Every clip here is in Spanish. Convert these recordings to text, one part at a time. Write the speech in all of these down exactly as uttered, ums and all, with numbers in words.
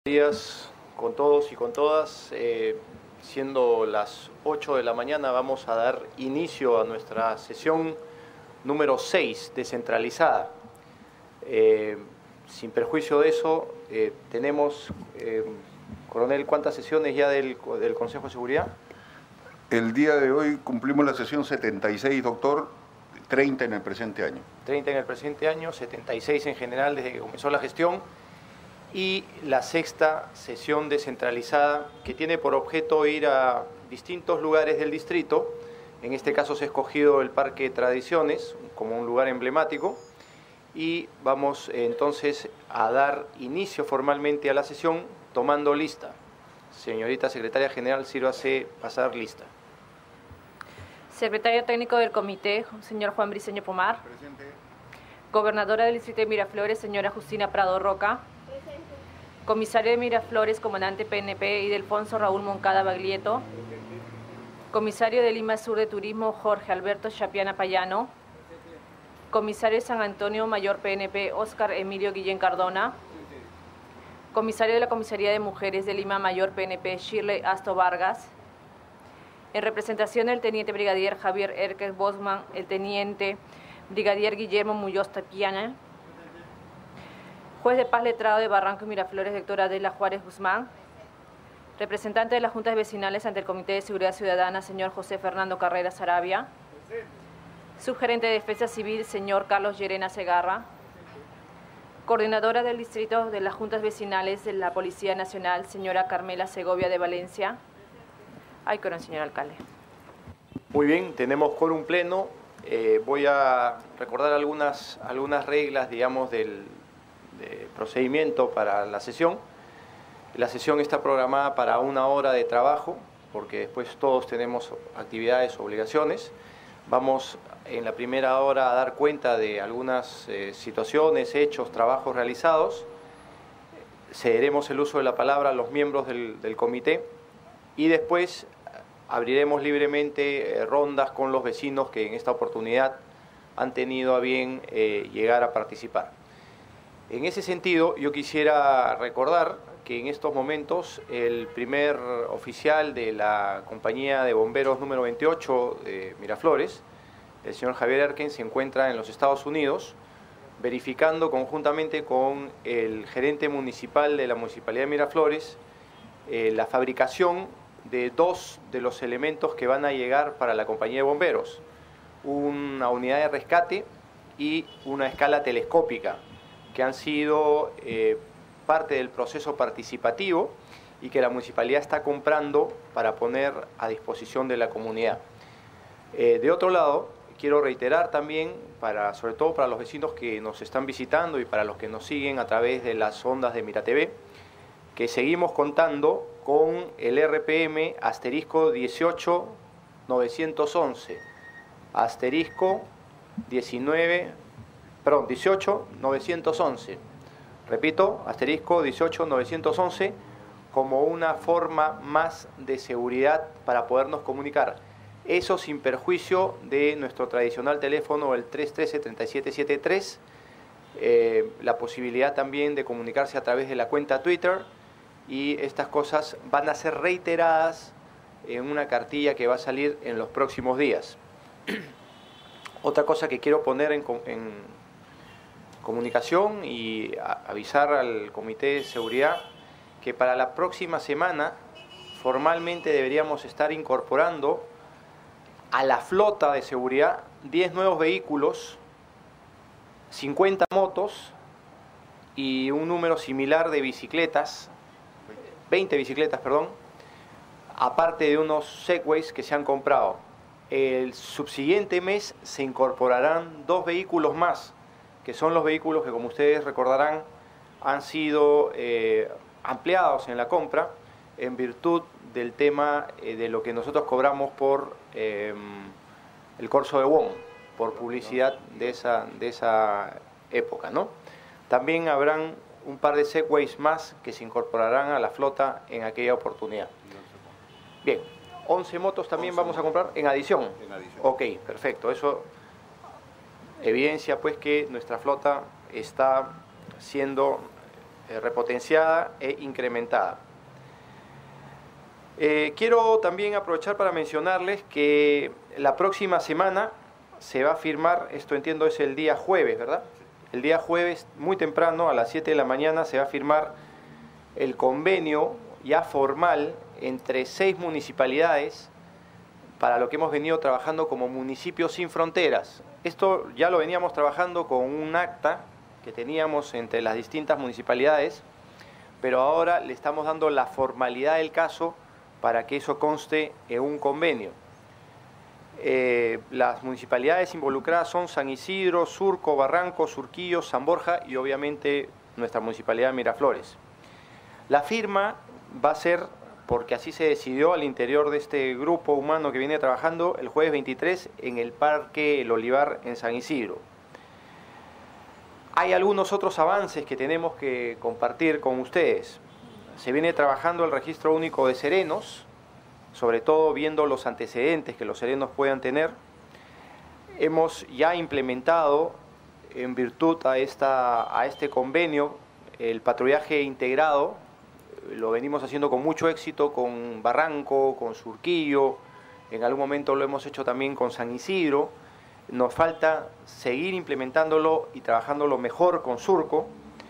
Días con todos y con todas. Eh, siendo las ocho de la mañana, vamos a dar inicio a nuestra sesión número seis, descentralizada. Eh, sin perjuicio de eso, eh, tenemos, eh, coronel, ¿cuántas sesiones ya del, del Consejo de Seguridad? El día de hoy cumplimos la sesión setenta y seis, doctor, treinta en el presente año. treinta en el presente año, setenta y seis en general desde que comenzó la gestión. Y la sexta sesión descentralizada, que tiene por objeto ir a distintos lugares del distrito. En este caso se ha escogido el Parque Tradiciones como un lugar emblemático y vamos eh, entonces a dar inicio formalmente a la sesión tomando lista. Señorita Secretaria General, sírvase pasar lista. Secretario Técnico del Comité, señor Juan Briceño Pomar. Presente. Gobernadora del Distrito de Miraflores, señora Justina Prado Roca. Comisario de Miraflores, comandante P N P, Ildefonso Raúl Moncada Baglietto. Comisario de Lima Sur de Turismo, Jorge Alberto Chapiana Payano. Comisario de San Antonio Mayor P N P, Óscar Emilio Guillén Cardona. Comisario de la Comisaría de Mujeres de Lima Mayor P N P, Shirley Asto Vargas. En representación del Teniente Brigadier Javier Erques Bosman, el Teniente Brigadier Guillermo Muñoz Tapiana. Juez de Paz letrado de Barranco y Miraflores, doctora Adela Juárez Guzmán. Representante de las Juntas Vecinales ante el Comité de Seguridad Ciudadana, señor José Fernando Carrera Sarabia. Subgerente de Defensa Civil, señor Carlos Llerena Segarra. Coordinadora del Distrito de las Juntas Vecinales de la Policía Nacional, señora Carmela Segovia de Valencia. Ay, quórum, señor alcalde. Muy bien, tenemos quórum pleno. Eh, voy a recordar algunas, algunas reglas, digamos, del de procedimiento para la sesión. La sesión está programada para una hora de trabajo, porque después todos tenemos actividades, obligaciones. Vamos en la primera hora a dar cuenta de algunas eh, situaciones, hechos, trabajos realizados. Cederemos el uso de la palabra a los miembros del, del comité y después abriremos libremente eh, rondas con los vecinos que en esta oportunidad han tenido a bien eh, llegar a participar. En ese sentido, yo quisiera recordar que en estos momentos el primer oficial de la compañía de bomberos número veintiocho de Miraflores, el señor Javier Erkens, se encuentra en los Estados Unidos verificando conjuntamente con el gerente municipal de la Municipalidad de Miraflores eh, la fabricación de dos de los elementos que van a llegar para la compañía de bomberos, una unidad de rescate y una escala telescópica, que han sido eh, parte del proceso participativo y que la municipalidad está comprando para poner a disposición de la comunidad. Eh, de otro lado, quiero reiterar también, para, sobre todo para los vecinos que nos están visitando y para los que nos siguen a través de las ondas de MiraTV, que seguimos contando con el R P M asterisco dieciocho novecientos once, asterisco diecinueve, perdón, dieciocho novecientos once, repito, asterisco dieciocho novecientos once, como una forma más de seguridad para podernos comunicar. Eso sin perjuicio de nuestro tradicional teléfono, el tres uno tres, tres siete siete tres, eh, la posibilidad también de comunicarse a través de la cuenta Twitter, y estas cosas van a ser reiteradas en una cartilla que va a salir en los próximos días. Otra cosa que quiero poner en, en comunicación y a, avisar al Comité de Seguridad, que para la próxima semana formalmente deberíamos estar incorporando a la flota de seguridad diez nuevos vehículos, cincuenta motos y un número similar de bicicletas, veinte bicicletas, perdón, aparte de unos Segways que se han comprado. El subsiguiente mes se incorporarán dos vehículos más, que son los vehículos que, como ustedes recordarán, han sido eh, ampliados en la compra en virtud del tema eh, de lo que nosotros cobramos por eh, el corso de Wong, por publicidad de esa, de esa época, ¿no? También habrán un par de Segways más que se incorporarán a la flota en aquella oportunidad. Bien, once motos también vamos a comprar en adición. En adición. Ok, perfecto. Eso evidencia pues que nuestra flota está siendo eh, repotenciada e incrementada. Eh, quiero también aprovechar para mencionarles que la próxima semana se va a firmar, esto entiendo es el día jueves, ¿verdad? El día jueves, muy temprano, a las siete de la mañana, se va a firmar el convenio ya formal entre seis municipalidades para lo que hemos venido trabajando como municipios sin fronteras. Esto ya lo veníamos trabajando con un acta que teníamos entre las distintas municipalidades, pero ahora le estamos dando la formalidad del caso para que eso conste en un convenio. Eh, las municipalidades involucradas son San Isidro, Surco, Barranco, Surquillo, San Borja y obviamente nuestra municipalidad de Miraflores. La firma va a ser, porque así se decidió al interior de este grupo humano que viene trabajando, el jueves veintitrés en el Parque El Olivar en San Isidro. Hay algunos otros avances que tenemos que compartir con ustedes. Se viene trabajando el registro único de serenos, sobre todo viendo los antecedentes que los serenos puedan tener. Hemos ya implementado, en virtud a, esta, a este convenio, el patrullaje integrado. Lo venimos haciendo con mucho éxito con Barranco, con Surquillo, en algún momento lo hemos hecho también con San Isidro. Nos falta seguir implementándolo y trabajándolo mejor con Surco.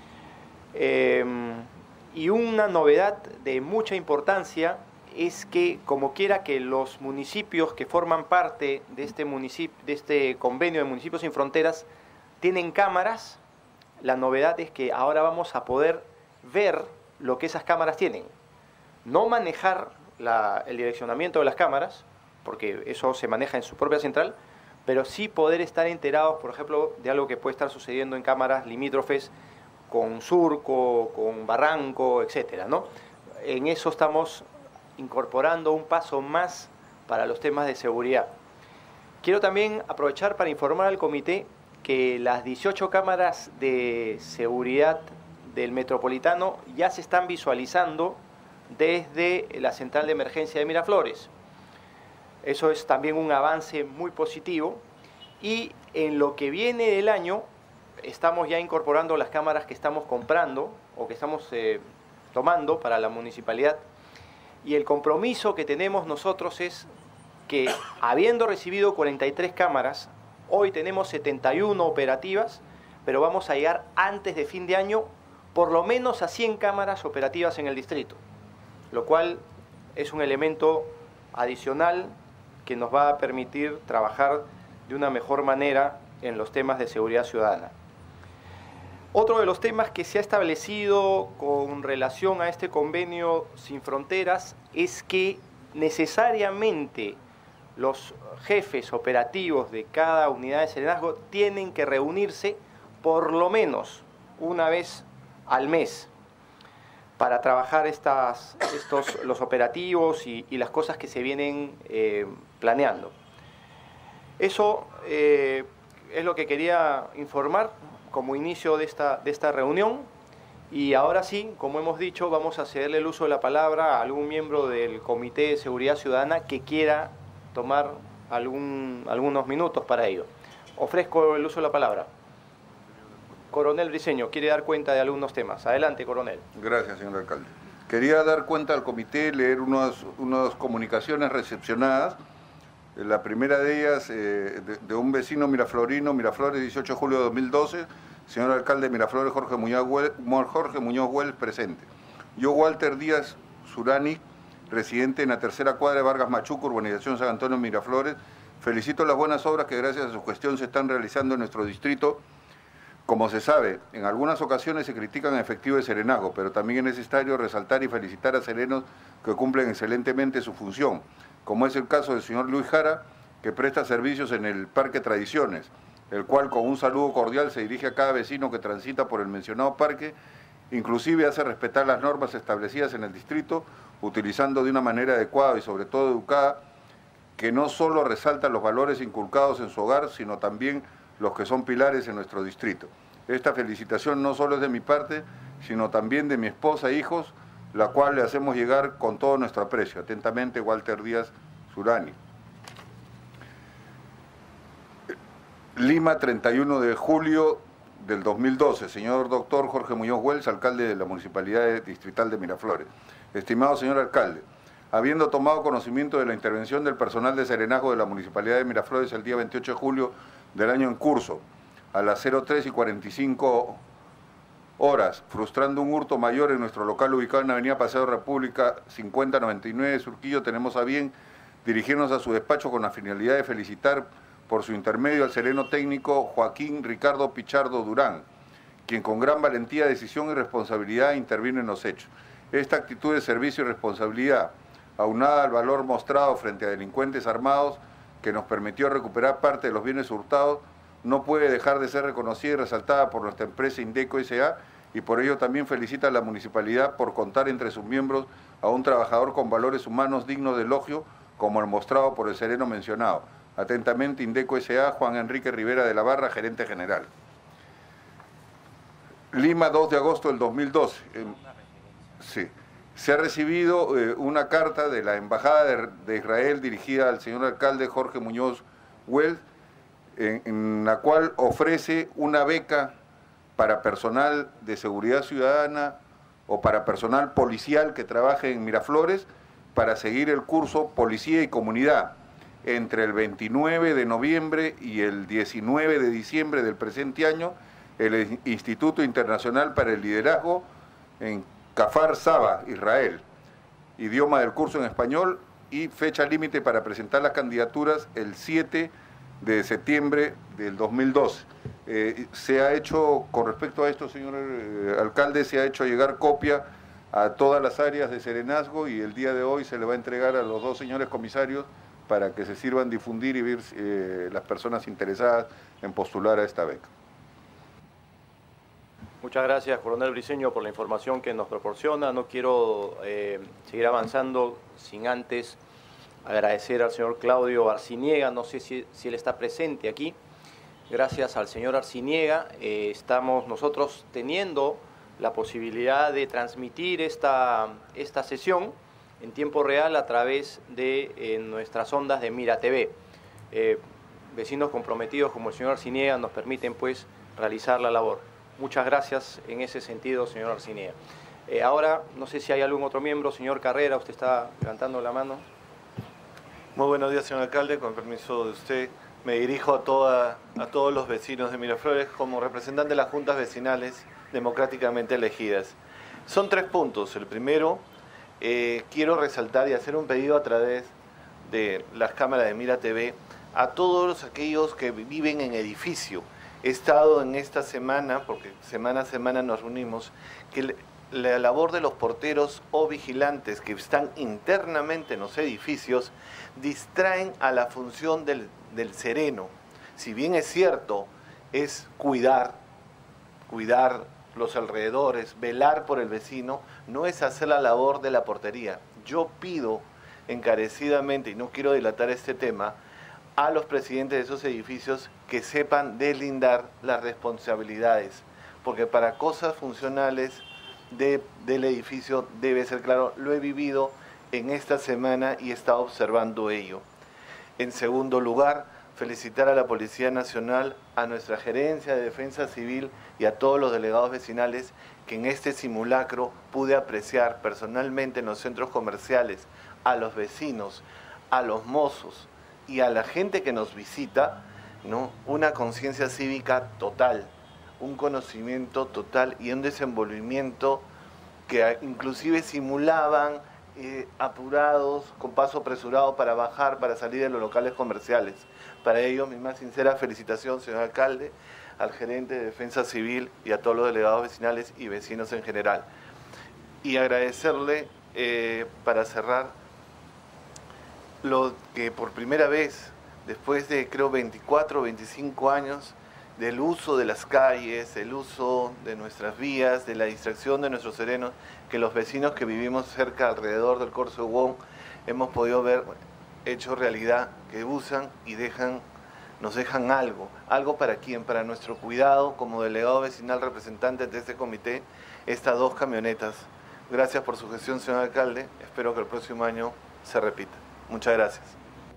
Eh, y una novedad de mucha importancia es que, como quiera que los municipios que forman parte de este, municipio, de este convenio de Municipios Sin Fronteras tienen cámaras, la novedad es que ahora vamos a poder ver lo que esas cámaras tienen. No manejar la, el direccionamiento de las cámaras, porque eso se maneja en su propia central, pero sí poder estar enterados, por ejemplo, de algo que puede estar sucediendo en cámaras limítrofes con Surco, con Barranco, etcétera, ¿no? En eso estamos incorporando un paso más para los temas de seguridad. Quiero también aprovechar para informar al comité que las dieciocho cámaras de seguridad del Metropolitano ya se están visualizando desde la central de emergencia de Miraflores. Eso es también un avance muy positivo y en lo que viene del año estamos ya incorporando las cámaras que estamos comprando o que estamos eh, tomando para la municipalidad. Y el compromiso que tenemos nosotros es que, habiendo recibido cuarenta y tres cámaras, hoy tenemos setenta y una operativas, pero vamos a llegar antes de fin de año por lo menos a cien cámaras operativas en el distrito, lo cual es un elemento adicional que nos va a permitir trabajar de una mejor manera en los temas de seguridad ciudadana. Otro de los temas que se ha establecido con relación a este convenio Sin Fronteras es que necesariamente los jefes operativos de cada unidad de serenazgo tienen que reunirse por lo menos una vez al mes para trabajar estas, estos, los operativos y, y las cosas que se vienen eh, planeando. Eso eh, es lo que quería informar como inicio de esta, de esta reunión, y ahora sí, como hemos dicho, vamos a cederle el uso de la palabra a algún miembro del Comité de Seguridad Ciudadana que quiera tomar algún, algunos minutos para ello. Ofrezco el uso de la palabra. Coronel Briceño, quiere dar cuenta de algunos temas. Adelante, coronel. Gracias, señor alcalde. Quería dar cuenta al comité, leer unas, unas comunicaciones recepcionadas. La primera de ellas, eh, de, de un vecino miraflorino, Miraflores, dieciocho de julio de dos mil doce, señor alcalde de Miraflores, Jorge Muñoz Huel, Jorge Muñoz Huel, presente. Yo, Walter Díaz Surani, residente en la tercera cuadra de Vargas Machuco, urbanización San Antonio, Miraflores, felicito las buenas obras que gracias a su gestión se están realizando en nuestro distrito. Como se sabe, en algunas ocasiones se critican el efectivo de serenazgo, pero también es necesario resaltar y felicitar a serenos que cumplen excelentemente su función, como es el caso del señor Luis Jara, que presta servicios en el Parque Tradiciones, el cual con un saludo cordial se dirige a cada vecino que transita por el mencionado parque, inclusive hace respetar las normas establecidas en el distrito, utilizando de una manera adecuada y sobre todo educada, que no solo resalta los valores inculcados en su hogar, sino también los que son pilares en nuestro distrito. Esta felicitación no solo es de mi parte, sino también de mi esposa e hijos, la cual le hacemos llegar con todo nuestro aprecio. Atentamente, Walter Díaz Surani. Lima, treinta y uno de julio del dos mil doce. Señor doctor Jorge Muñoz Wells, alcalde de la Municipalidad Distrital de Miraflores. Estimado señor alcalde, habiendo tomado conocimiento de la intervención del personal de serenazgo de la Municipalidad de Miraflores el día veintiocho de julio del año en curso, a las cero tres y cuarenta y cinco horas, frustrando un hurto mayor en nuestro local ubicado en la avenida Paseo República cincuenta noventa y nueve de Surquillo, tenemos a bien dirigirnos a su despacho con la finalidad de felicitar por su intermedio al sereno técnico Joaquín Ricardo Pichardo Durán, quien con gran valentía, decisión y responsabilidad intervino en los hechos. Esta actitud de servicio y responsabilidad, aunada al valor mostrado frente a delincuentes armados que nos permitió recuperar parte de los bienes hurtados, no puede dejar de ser reconocida y resaltada por nuestra empresa Indeco S A, y por ello también felicita a la municipalidad por contar entre sus miembros a un trabajador con valores humanos dignos de elogio, como el mostrado por el sereno mencionado. Atentamente, Indeco S A, Juan Enrique Rivera de la Barra, gerente general. Lima, dos de agosto del dos mil doce. Eh, sí. Se ha recibido eh, una carta de la Embajada de, de Israel dirigida al señor alcalde Jorge Muñoz Wells, en, en la cual ofrece una beca para personal de seguridad ciudadana o para personal policial que trabaje en Miraflores para seguir el curso Policía y Comunidad entre el veintinueve de noviembre y el diecinueve de diciembre del presente año, el Instituto Internacional para el Liderazgo en Kfar Saba, Israel. Idioma del curso en español y fecha límite para presentar las candidaturas el siete de septiembre del dos mil doce. Eh, se ha hecho, con respecto a esto, señor eh, alcalde, se ha hecho llegar copia a todas las áreas de serenazgo y el día de hoy se le va a entregar a los dos señores comisarios para que se sirvan difundir y ver eh, las personas interesadas en postular a esta beca. Muchas gracias, coronel Briceño, por la información que nos proporciona. No quiero eh, seguir avanzando sin antes agradecer al señor Claudio Arciniega, no sé si, si él está presente aquí. Gracias al señor Arciniega eh, estamos nosotros teniendo la posibilidad de transmitir esta, esta sesión en tiempo real a través de eh, nuestras ondas de Mira T V. Eh, vecinos comprometidos como el señor Arciniega nos permiten pues realizar la labor. Muchas gracias en ese sentido, señor Arciniega. Eh, ahora, no sé si hay algún otro miembro. Señor Carrera, usted está levantando la mano. Muy buenos días, señor alcalde. Con permiso de usted, me dirijo a, toda, a todos los vecinos de Miraflores como representante de las juntas vecinales democráticamente elegidas. Son tres puntos. El primero, eh, quiero resaltar y hacer un pedido a través de las cámaras de Mira T V a todos aquellos que viven en edificio. He estado en esta semana, porque semana a semana nos reunimos, que la labor de los porteros o vigilantes que están internamente en los edificios distraen a la función del, del sereno. Si bien es cierto, es cuidar, cuidar los alrededores, velar por el vecino, no es hacer la labor de la portería. Yo pido encarecidamente, y no quiero dilatar este tema, a los presidentes de esos edificios que sepan delindar las responsabilidades, porque para cosas funcionales de, del edificio debe ser claro. Lo he vivido en esta semana y he estado observando ello. En segundo lugar, felicitar a la Policía Nacional, a nuestra Gerencia de Defensa Civil y a todos los delegados vecinales que en este simulacro pude apreciar personalmente en los centros comerciales, a los vecinos, a los mozos y a la gente que nos visita, ¿no? Una conciencia cívica total, un conocimiento total y un desenvolvimiento que inclusive simulaban eh, apurados, con paso apresurado para bajar, para salir de los locales comerciales. Para ello, mi más sincera felicitación, señor alcalde, al gerente de Defensa Civil y a todos los delegados vecinales y vecinos en general. Y agradecerle, eh, para cerrar, lo que por primera vez, después de creo veinticuatro o veinticinco años, del uso de las calles, el uso de nuestras vías, de la distracción de nuestros serenos, que los vecinos que vivimos cerca, alrededor del Corso Wong, hemos podido ver hecho realidad, que usan y dejan, nos dejan algo. ¿Algo para quién? Para nuestro cuidado como delegado vecinal representante de este comité, estas dos camionetas. Gracias por su gestión, señor alcalde. Espero que el próximo año se repita. Muchas gracias.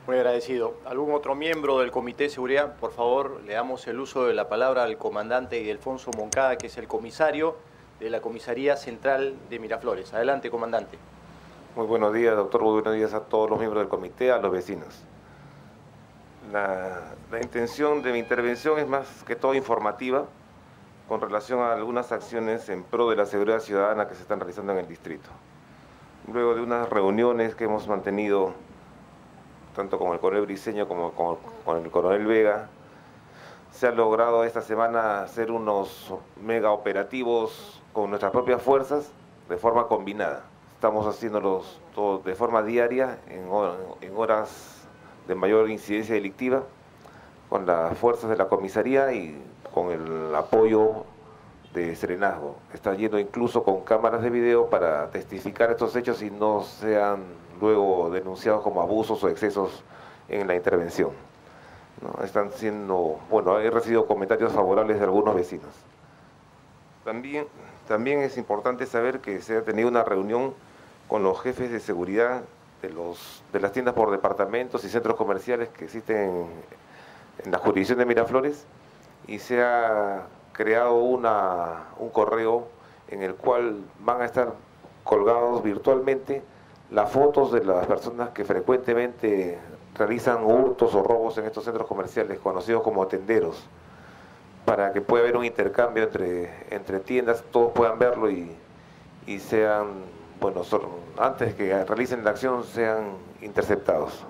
Muy agradecido. ¿Algún otro miembro del Comité de Seguridad? Por favor, le damos el uso de la palabra al comandante Ildefonso Moncada, que es el comisario de la Comisaría Central de Miraflores. Adelante, comandante. Muy buenos días, doctor. Muy buenos días a todos los miembros del comité, a los vecinos. La, la intención de mi intervención es más que todo informativa con relación a algunas acciones en pro de la seguridad ciudadana que se están realizando en el distrito. Luego de unas reuniones que hemos mantenido tanto con el coronel Briceño como con, con el coronel Vega, se ha logrado esta semana hacer unos mega operativos con nuestras propias fuerzas de forma combinada. Estamos haciéndolos todo de forma diaria, en, en horas de mayor incidencia delictiva, con las fuerzas de la comisaría y con el apoyo de Serenazgo. Está yendo incluso con cámaras de video para testificar estos hechos y no sean luego denunciados como abusos o excesos en la intervención, ¿no? Están siendo, bueno, he recibido comentarios favorables de algunos vecinos. También, también es importante saber que se ha tenido una reunión con los jefes de seguridad de, los, de las tiendas por departamentos y centros comerciales que existen en, en la jurisdicción de Miraflores, y se ha creado una, un correo en el cual van a estar colgados virtualmente las fotos de las personas que frecuentemente realizan hurtos o robos en estos centros comerciales, conocidos como tenderos, para que pueda haber un intercambio entre, entre tiendas, todos puedan verlo y, y sean, bueno, son, antes que realicen la acción, sean interceptados.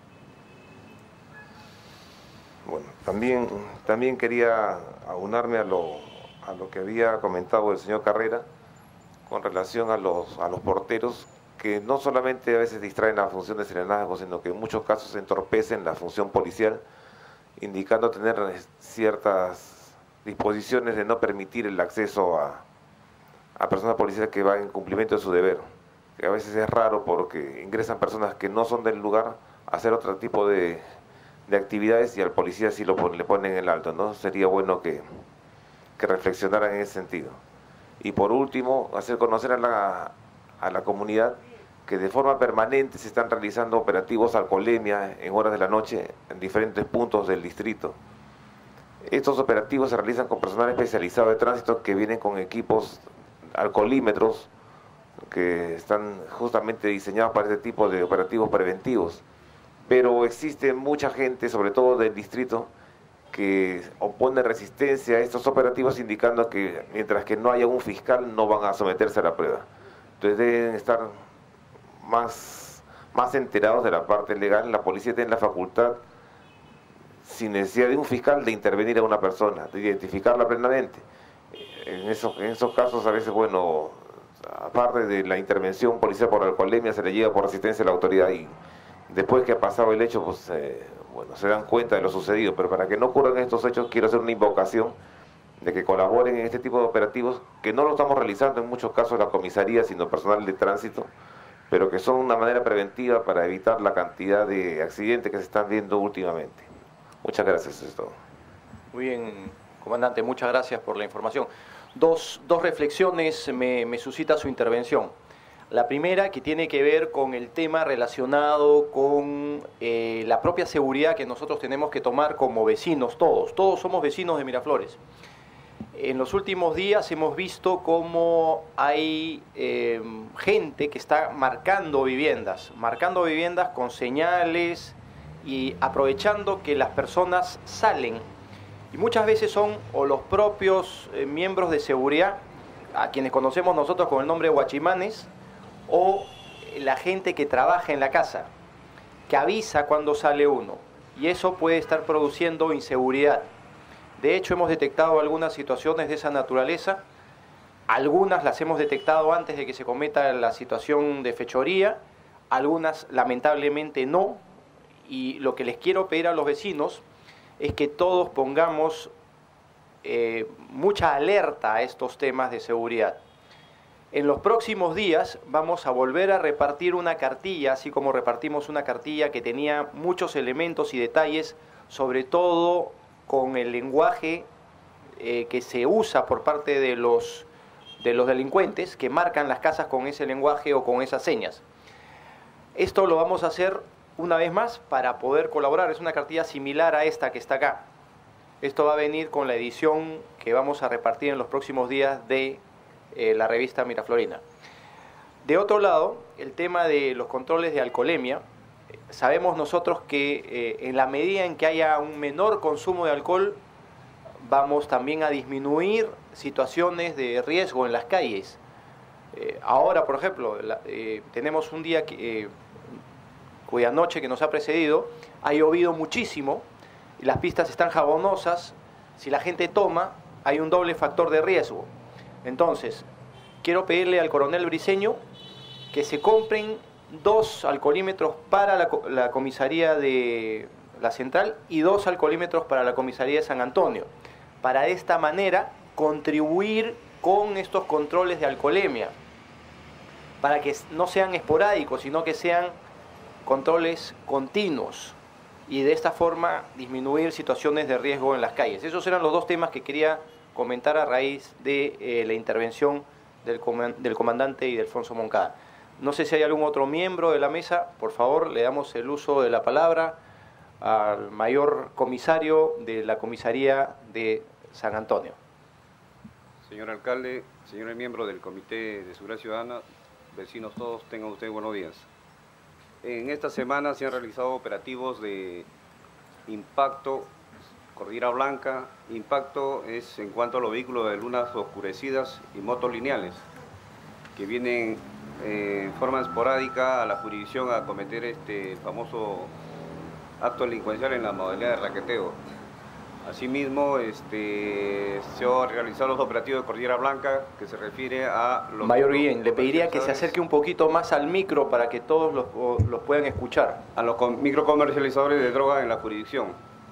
Bueno, también, también quería aunarme a lo, a lo que había comentado el señor Carrera con relación a los, a los porteros, que no solamente a veces distraen la función de serenazgo, sino que en muchos casos entorpecen la función policial, indicando tener ciertas disposiciones de no permitir el acceso a, a personas policiales que van en cumplimiento de su deber, que a veces es raro porque ingresan personas que no son del lugar a hacer otro tipo de, de actividades y al policía sí lo, le ponen el alto, ¿no? Sería bueno que, que reflexionaran en ese sentido. Y por último, hacer conocer a la, a la comunidad que de forma permanente se están realizando operativos alcoholemia en horas de la noche en diferentes puntos del distrito. Estos operativos se realizan con personal especializado de tránsito que vienen con equipos alcoholímetros que están justamente diseñados para este tipo de operativos preventivos. Pero existe mucha gente, sobre todo del distrito, que opone resistencia a estos operativos, indicando que mientras que no haya un fiscal no van a someterse a la prueba. Entonces deben estar más, más enterados de la parte legal. La policía tiene la facultad, sin necesidad de un fiscal, de intervenir a una persona, de identificarla plenamente. En esos, en esos casos a veces, bueno, aparte de la intervención policial por alcoholemia, se le lleva por asistencia a la autoridad y después que ha pasado el hecho, pues eh, bueno, se dan cuenta de lo sucedido. Pero para que no ocurran estos hechos, quiero hacer una invocación de que colaboren en este tipo de operativos, que no lo estamos realizando en muchos casos la comisaría, sino personal de tránsito, pero que son una manera preventiva para evitar la cantidad de accidentes que se están viendo últimamente. Muchas gracias, eso es todo. Muy bien, comandante, muchas gracias por la información. Dos, dos reflexiones me, me suscita su intervención. La primera, que tiene que ver con el tema relacionado con eh, la propia seguridad que nosotros tenemos que tomar como vecinos, todos. Todos somos vecinos de Miraflores. En los últimos días hemos visto cómo hay eh, gente que está marcando viviendas, marcando viviendas con señales y aprovechando que las personas salen. Y muchas veces son o los propios eh, miembros de seguridad, a quienes conocemos nosotros con el nombre de guachimanes, o la gente que trabaja en la casa, que avisa cuando sale uno. Y eso puede estar produciendo inseguridad. De hecho, hemos detectado algunas situaciones de esa naturaleza. Algunas las hemos detectado antes de que se cometa la situación de fechoría, algunas lamentablemente no. Y lo que les quiero pedir a los vecinos es que todos pongamos eh, mucha alerta a estos temas de seguridad. En los próximos días vamos a volver a repartir una cartilla, así como repartimos una cartilla que tenía muchos elementos y detalles, sobre todo con el lenguaje eh, que se usa por parte de los, de los delincuentes, que marcan las casas con ese lenguaje o con esas señas. Esto lo vamos a hacer una vez más, para poder colaborar. Es una cartilla similar a esta que está acá. Esto va a venir con la edición que vamos a repartir en los próximos días de eh, la revista Miraflorina. De otro lado, el tema de los controles de alcoholemia. Sabemos nosotros que eh, en la medida en que haya un menor consumo de alcohol, vamos también a disminuir situaciones de riesgo en las calles. Eh, ahora, por ejemplo, la, eh, tenemos un día que, eh, cuya noche que nos ha precedido, ha llovido muchísimo, y las pistas están jabonosas. Si la gente toma, hay un doble factor de riesgo. Entonces, quiero pedirle al coronel Briceño que se compren dos alcoholímetros para la, la comisaría de la Central y dos alcoholímetros para la comisaría de San Antonio, para de esta manera contribuir con estos controles de alcoholemia, para que no sean esporádicos, sino que sean controles continuos, y de esta forma disminuir situaciones de riesgo en las calles. Esos eran los dos temas que quería comentar a raíz de eh, la intervención del, comand del comandante Ildefonso Moncada. No sé si hay algún otro miembro de la mesa. Por favor, le damos el uso de la palabra al mayor comisario de la comisaría de San Antonio. Señor alcalde, señores miembros del Comité de Seguridad Ciudadana, vecinos todos, tengan ustedes buenos días. En esta semana se han realizado operativos de impacto, Cordillera Blanca. Impacto es en cuanto a los vehículos de lunas oscurecidas y motos lineales, que vienen eh, en forma esporádica a la jurisdicción a cometer este famoso acto delincuencial en la modalidad de raqueteo. Asimismo, este, se han realizado los operativos de Cordillera Blanca, que se refiere a los... Mayor Guillén, le pediría que se acerque un poquito más al micro para que todos los, los puedan escuchar. A los microcomercializadores de droga en la jurisdicción.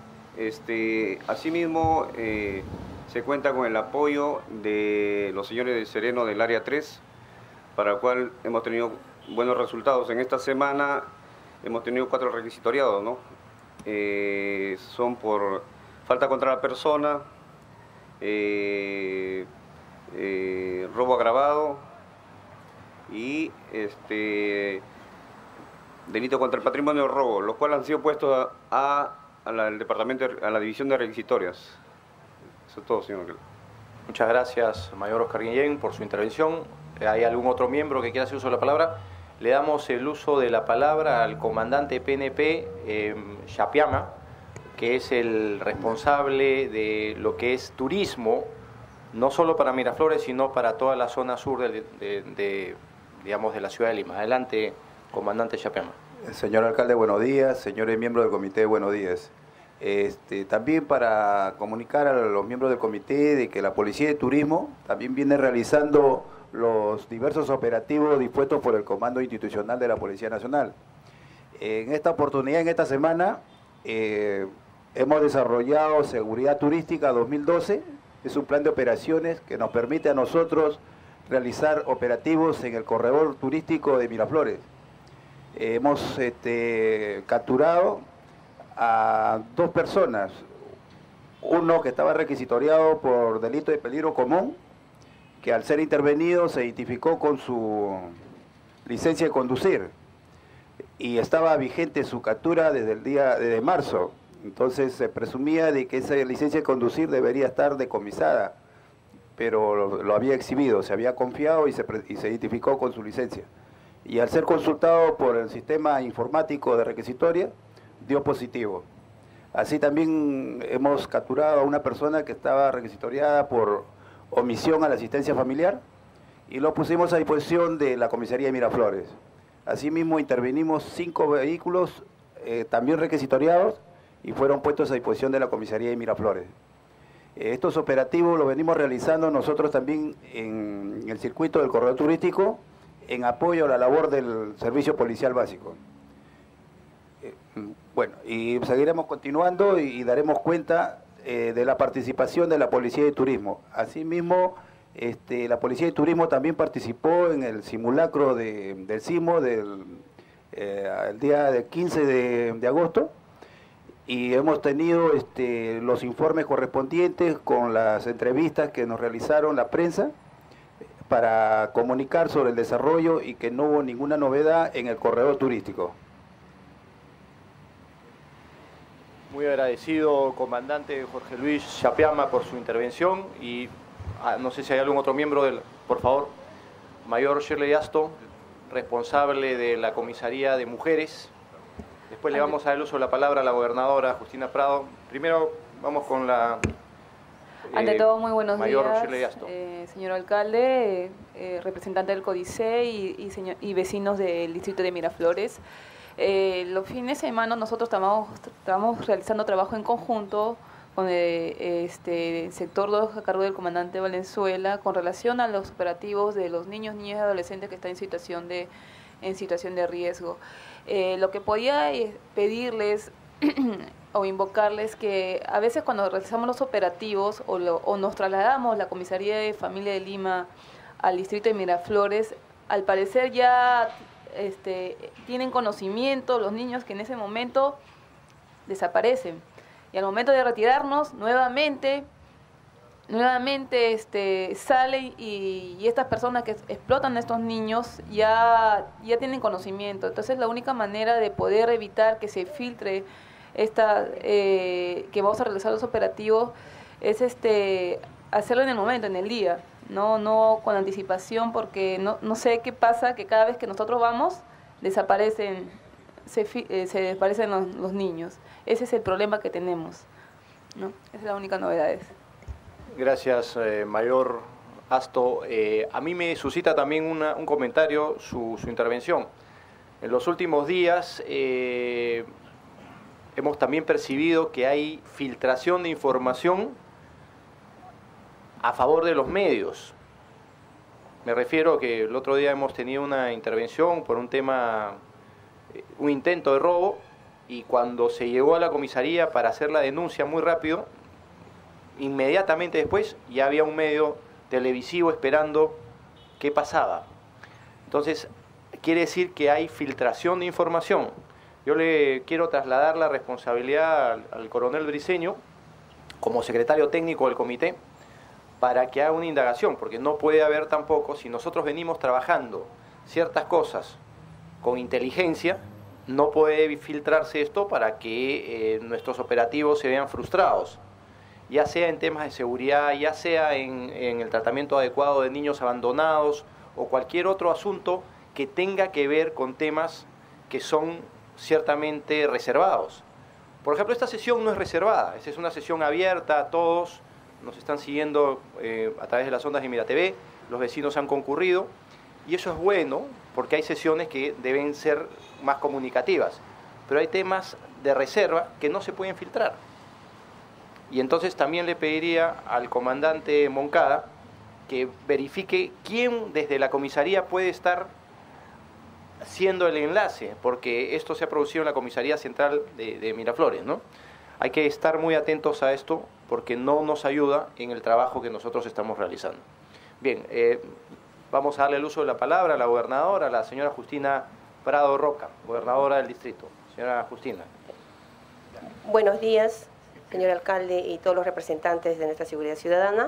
Este, asimismo, eh, se cuenta con el apoyo de los señores de Sereno del Área tres, para el cual hemos tenido buenos resultados. En esta semana hemos tenido cuatro requisitoriados, ¿no? Eh, son por falta contra la persona, eh, eh, robo agravado y este delito contra el patrimonio, robo, los cuales han sido puestos a, a, la, al departamento, a la división de requisitorias. Eso es todo, señor alcalde. Muchas gracias, mayor Oscar Guillén, por su intervención. ¿Hay algún otro miembro que quiera hacer uso de la palabra? Le damos el uso de la palabra al comandante P N P, eh, Chapiama, que es el responsable de lo que es turismo, no solo para Miraflores, sino para toda la zona sur de, de, de, digamos, de la ciudad de Lima. Adelante, comandante Chapiama. Señor alcalde, buenos días. Señores miembros del comité, buenos días. Este, también para comunicar a los miembros del comité de que la Policía de Turismo también viene realizando los diversos operativos dispuestos por el Comando Institucional de la Policía Nacional. En esta oportunidad, en esta semana, eh, hemos desarrollado Seguridad Turística dos mil doce, es un plan de operaciones que nos permite a nosotros realizar operativos en el corredor turístico de Miraflores. Eh, hemos este, capturado a dos personas, uno que estaba requisitoriado por delito de peligro común, que al ser intervenido se identificó con su licencia de conducir y estaba vigente su captura desde el día de marzo. Entonces se presumía de que esa licencia de conducir debería estar decomisada, pero lo, lo había exhibido, se había confiado y se, y se identificó con su licencia. Y al ser consultado por el sistema informático de requisitoria, dio positivo. Así también hemos capturado a una persona que estaba requisitoriada por omisión a la asistencia familiar y lo pusimos a disposición de la comisaría de Miraflores. Asimismo intervenimos cinco vehículos eh, también requisitoriados y fueron puestos a disposición de la comisaría de Miraflores. Eh, estos operativos los venimos realizando nosotros también en el circuito del corredor turístico en apoyo a la labor del servicio policial básico. Eh, bueno, y seguiremos continuando y, y daremos cuenta eh, de la participación de la Policía de Turismo. Asimismo, este, la Policía de Turismo también participó en el simulacro de, del sismo del eh, el día del quince de agosto y hemos tenido este, los informes correspondientes con las entrevistas que nos realizaron la prensa para comunicar sobre el desarrollo y que no hubo ninguna novedad en el corredor turístico. Muy agradecido, comandante Jorge Luis Chapiama, por su intervención y ah, no sé si hay algún otro miembro del, por favor, mayor Shirley Asto, responsable de la comisaría de mujeres. Después le vamos a dar el uso de la palabra a la gobernadora Justina Prado. Primero vamos con la eh, Ante todo, muy buenos mayor días, Shirley Asto. Eh, señor alcalde, eh, representante del CODICE y, y, señor, y vecinos del distrito de Miraflores. Eh, los fines de semana nosotros estamos, estamos realizando trabajo en conjunto con el este, sector dos a cargo del comandante Valenzuela con relación a los operativos de los niños, niñas y adolescentes que están en situación de, en situación de riesgo. Eh, lo que podía pedirles o invocarles que a veces cuando realizamos los operativos o, lo, o nos trasladamos la Comisaría de Familia de Lima al distrito de Miraflores, al parecer ya este, tienen conocimiento los niños que en ese momento desaparecen. Y al momento de retirarnos, nuevamente, nuevamente este, salen y, y estas personas que explotan a estos niños ya, ya tienen conocimiento. Entonces la única manera de poder evitar que se filtre esta, eh, que vamos a realizar los operativos es este, hacerlo en el momento, en el día, no, no con anticipación, porque no, no sé qué pasa, que cada vez que nosotros vamos, desaparecen, se, eh, se desaparecen los, los niños. Ese es el problema que tenemos, ¿no? Esa es la única novedad. Gracias, eh, mayor Asto. Eh, a mí me suscita también una, un comentario su, su intervención. En los últimos días eh, hemos también percibido que hay filtración de información a favor de los medios. Me refiero a que el otro día hemos tenido una intervención por un tema, un intento de robo, y cuando se llegó a la comisaría para hacer la denuncia muy rápido, inmediatamente después ya había un medio televisivo esperando qué pasaba. Entonces, quiere decir que hay filtración de información. Yo le quiero trasladar la responsabilidad al, al coronel Briceño, como secretario técnico del comité, para que haga una indagación, porque no puede haber tampoco, si nosotros venimos trabajando ciertas cosas con inteligencia, no puede filtrarse esto para que eh, nuestros operativos se vean frustrados, ya sea en temas de seguridad, ya sea en, en el tratamiento adecuado de niños abandonados o cualquier otro asunto que tenga que ver con temas que son ciertamente reservados. Por ejemplo, esta sesión no es reservada, esta es una sesión abierta a todos, nos están siguiendo eh, a través de las ondas de Mira T V, los vecinos han concurrido, y eso es bueno, porque hay sesiones que deben ser más comunicativas, pero hay temas de reserva que no se pueden filtrar. Y entonces también le pediría al comandante Moncada que verifique quién desde la comisaría puede estar siendo el enlace, porque esto se ha producido en la comisaría central de, de Miraflores, ¿no? Hay que estar muy atentos a esto porque no nos ayuda en el trabajo que nosotros estamos realizando. Bien, eh, vamos a darle el uso de la palabra a la gobernadora, a la señora Justina Prado Roca, gobernadora del distrito. Señora Justina. Buenos días, señor alcalde y todos los representantes de nuestra seguridad ciudadana.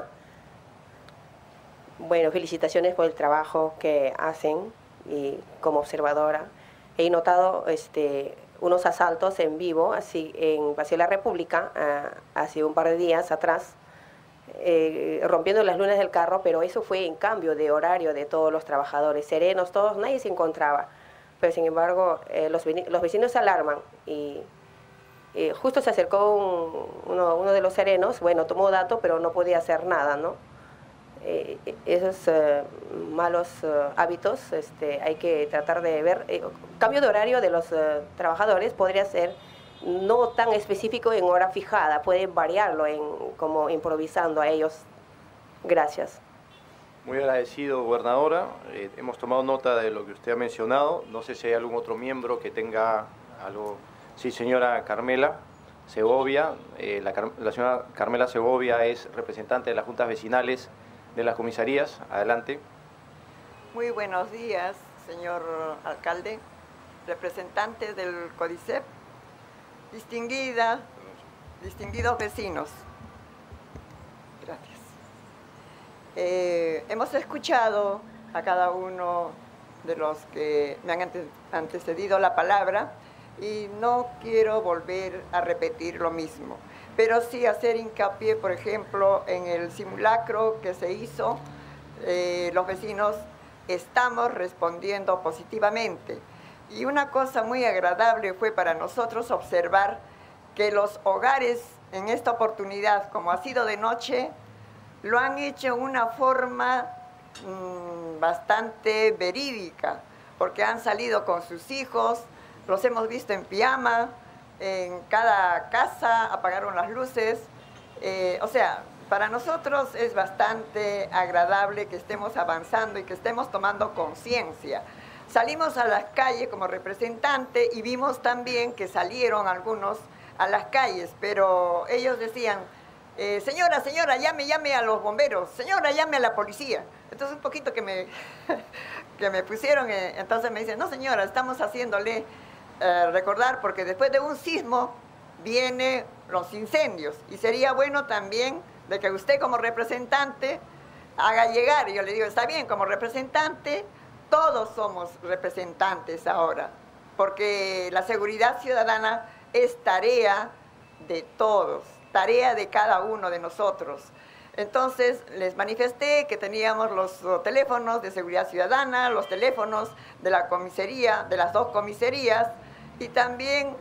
Bueno, felicitaciones por el trabajo que hacen y como observadora. He notado este, unos asaltos en vivo así en Paseo de la República uh, hace un par de días atrás, eh, rompiendo las lunas del carro, pero eso fue en cambio de horario de todos los trabajadores, serenos, todos, nadie se encontraba. Pero sin embargo, eh, los, los vecinos se alarman y eh, justo se acercó un, uno, uno de los serenos, bueno, tomó dato, pero no podía hacer nada, ¿no? Eh, esos eh, malos eh, hábitos este, hay que tratar de ver. Eh, cambio de horario de los eh, trabajadores podría ser no tan específico en hora fijada, pueden variarlo en, como improvisando a ellos. Gracias. Muy agradecido, gobernadora. Eh, hemos tomado nota de lo que usted ha mencionado. No sé si hay algún otro miembro que tenga algo. Sí, señora Carmela Segovia. Eh, la, la señora Carmela Segovia es representante de las juntas vecinales de las comisarías. Adelante. Muy buenos días, señor alcalde, representantes del CODICEP, distinguida, distinguidos vecinos. Gracias. Eh, hemos escuchado a cada uno de los que me han ante, antecedido la palabra y no quiero volver a repetir lo mismo, pero sí hacer hincapié, por ejemplo, en el simulacro que se hizo. Eh, los vecinos estamos respondiendo positivamente. Y una cosa muy agradable fue para nosotros observar que los hogares en esta oportunidad, como ha sido de noche, lo han hecho de una forma mmm, bastante verídica, porque han salido con sus hijos, los hemos visto en pijama, en cada casa apagaron las luces, eh, o sea, para nosotros es bastante agradable que estemos avanzando y que estemos tomando conciencia. Salimos a las calles como representante y vimos también que salieron algunos a las calles, pero ellos decían, eh, señora, señora, llame, llame a los bomberos, señora, llame a la policía. Entonces un poquito que me, que me pusieron, eh, entonces me dicen, no señora, estamos haciéndole eh, recordar porque después de un sismo vienen los incendios y sería bueno también de que usted como representante haga llegar. Y yo le digo, está bien, como representante, todos somos representantes ahora, porque la seguridad ciudadana es tarea de todos, tarea de cada uno de nosotros. Entonces les manifesté que teníamos los teléfonos de seguridad ciudadana, los teléfonos de la comisaría, de las dos comisarías, y también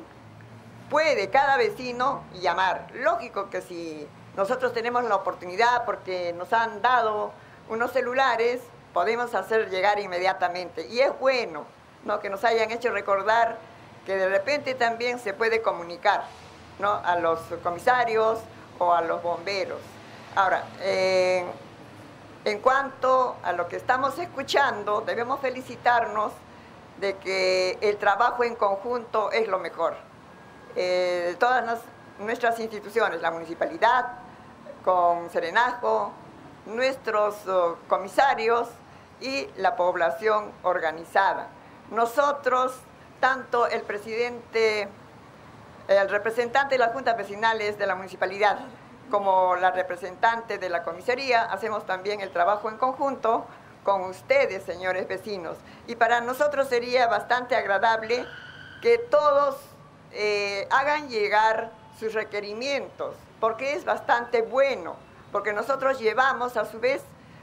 puede cada vecino llamar. Lógico que si nosotros tenemos la oportunidad, porque nos han dado unos celulares, podemos hacer llegar inmediatamente. Y es bueno, ¿no?, que nos hayan hecho recordar que de repente también se puede comunicar, ¿no?, a los comisarios o a los bomberos. Ahora, eh, en cuanto a lo que estamos escuchando, debemos felicitarnos de que el trabajo en conjunto es lo mejor. Eh, todas las, nuestras instituciones, la municipalidad, con Serenazgo, nuestros uh, comisarios y la población organizada. Nosotros, tanto el presidente, el representante de las juntas vecinales de la municipalidad, como la representante de la comisaría, hacemos también el trabajo en conjunto con ustedes, señores vecinos. Y para nosotros sería bastante agradable que todos eh, hagan llegar sus requerimientos, porque es bastante bueno, porque nosotros llevamos a su vez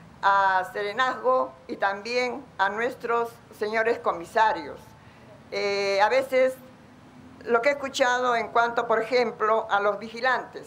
a Serenazgo y también a nuestros señores comisarios. Eh, a veces lo que he escuchado en cuanto, por ejemplo, a los vigilantes,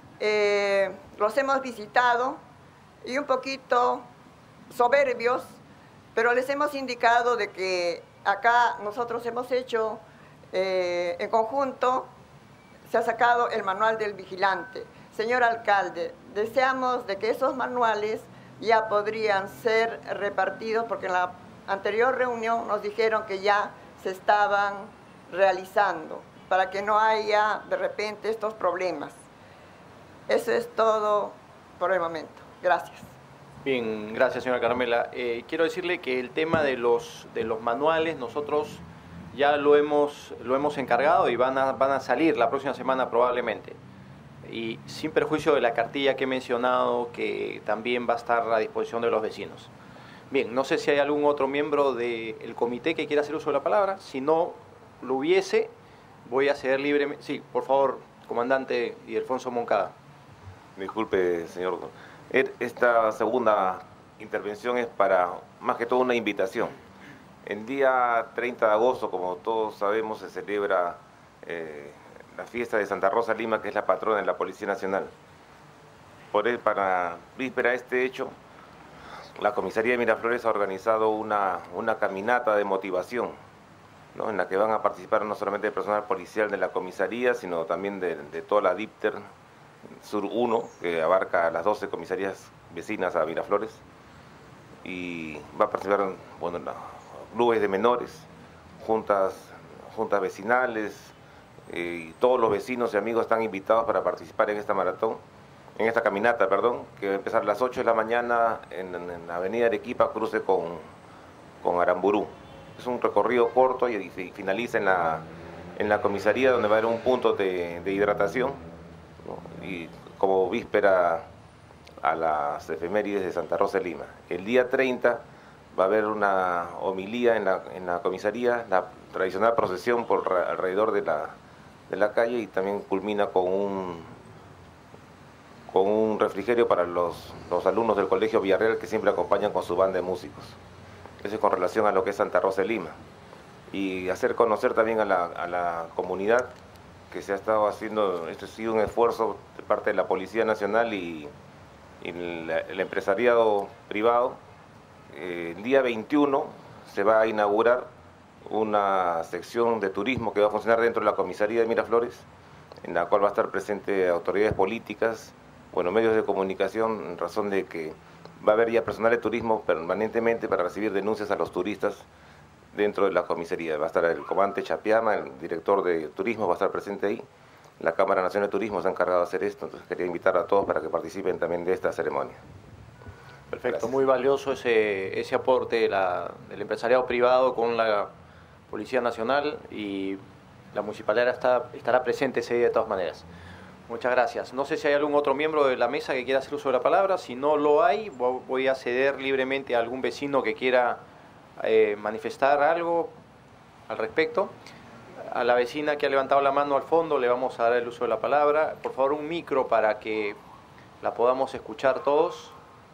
eh, los hemos visitado y un poquito soberbios, pero les hemos indicado de que acá nosotros hemos hecho eh, en conjunto, se ha sacado el manual del vigilante. Señor alcalde, deseamos de que esos manuales ya podrían ser repartidos, porque en la anterior reunión nos dijeron que ya se estaban realizando, para que no haya de repente estos problemas. Eso es todo por el momento. Gracias. Bien, gracias señora Carmela. Eh, quiero decirle que el tema de los, de los manuales nosotros ya lo hemos, lo hemos encargado y van a, van a salir la próxima semana probablemente. Y sin perjuicio de la cartilla que he mencionado, que también va a estar a disposición de los vecinos. Bien, no sé si hay algún otro miembro del comité que quiera hacer uso de la palabra. Si no lo hubiese, voy a ceder libremente. Sí, por favor, comandante Ildefonso Moncada. Disculpe, señor. Esta segunda intervención es para, más que todo, una invitación. El día treinta de agosto, como todos sabemos, se celebra eh, la fiesta de Santa Rosa Lima, que es la patrona de la Policía Nacional. Por él, para víspera de este hecho, la Comisaría de Miraflores ha organizado una, una caminata de motivación, ¿no?, en la que van a participar no solamente el personal policial de la comisaría, sino también de, de toda la DIPTER Sur uno, que abarca las doce comisarías vecinas a Miraflores, y va a participar, bueno, clubes de menores, juntas, juntas vecinales, eh, y todos los vecinos y amigos están invitados para participar en esta maratón, en esta caminata, perdón, que va a empezar a las ocho de la mañana en, en la avenida Arequipa, cruce con, con Aramburú. Es un recorrido corto y, y finaliza en la, en la comisaría, donde va a haber un punto de, de hidratación, ¿no?, y como víspera a las efemérides de Santa Rosa de Lima. El día treinta va a haber una homilía en la, en la comisaría, la tradicional procesión por alrededor de la, de la calle, y también culmina con un, con un refrigerio para los, los alumnos del Colegio Villarreal, que siempre acompañan con su banda de músicos. Eso es con relación a lo que es Santa Rosa de Lima. Y hacer conocer también a la, a la comunidad que se ha estado haciendo, esto ha sido un esfuerzo de parte de la Policía Nacional y, y el, el empresariado privado. Eh, el día veintiuno se va a inaugurar una sección de turismo que va a funcionar dentro de la comisaría de Miraflores, en la cual va a estar presente autoridades políticas, bueno, medios de comunicación, en razón de que va a haber ya personal de turismo permanentemente para recibir denuncias a los turistas dentro de la comisaría. Va a estar el comandante Chapiama, el director de turismo, va a estar presente ahí. La Cámara Nacional de Turismo se ha encargado de hacer esto, entonces quería invitar a todos para que participen también de esta ceremonia. Perfecto, Gracias. Muy valioso ese, ese aporte de la, del empresariado privado con la Policía Nacional, y la municipalidad está, estará presente ese día de todas maneras. Muchas gracias. No sé si hay algún otro miembro de la mesa que quiera hacer uso de la palabra. Si no lo hay, voy a ceder libremente a algún vecino que quiera eh, manifestar algo al respecto. A la vecina que ha levantado la mano al fondo le vamos a dar el uso de la palabra. Por favor, un micro para que la podamos escuchar todos.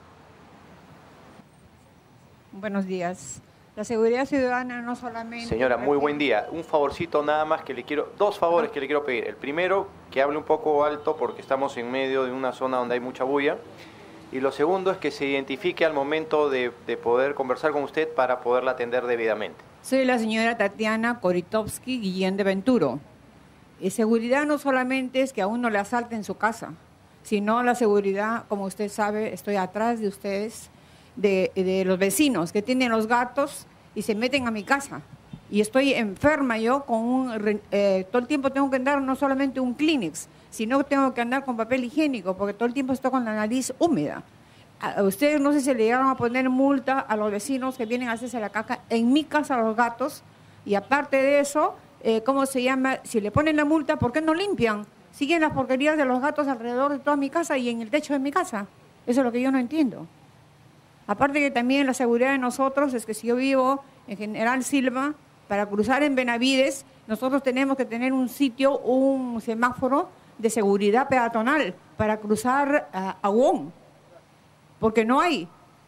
Buenos días. La seguridad ciudadana no solamente... Señora, muy buen día. Un favorcito nada más que le quiero... Dos favores que le quiero pedir. El primero, que hable un poco alto porque estamos en medio de una zona donde hay mucha bulla. Y lo segundo es que se identifique al momento de, de poder conversar con usted para poderla atender debidamente. Soy la señora Tatiana Koritovsky Guillén de Venturo. Y seguridad no solamente es que a uno le asalte en su casa, sino la seguridad, como usted sabe, estoy atrás de ustedes, de, de los vecinos que tienen los gatos y se meten a mi casa. Y estoy enferma yo, con un, eh, todo el tiempo tengo que andar no solamente un Kleenex, sino que tengo que andar con papel higiénico, porque todo el tiempo estoy con la nariz húmeda. A ustedes no sé si le llegaron a poner multa a los vecinos que vienen a hacerse la caca en mi casa a los gatos, y aparte de eso, eh, ¿cómo se llama? Si le ponen la multa, ¿por qué no limpian? Siguen las porquerías de los gatos alrededor de toda mi casa y en el techo de mi casa. Eso es lo que yo no entiendo. Aparte que también la seguridad de nosotros es que si yo vivo en General Silva, para cruzar en Benavides, nosotros tenemos que tener un sitio, un semáforo de seguridad peatonal para cruzar a, a Wong, porque no hay.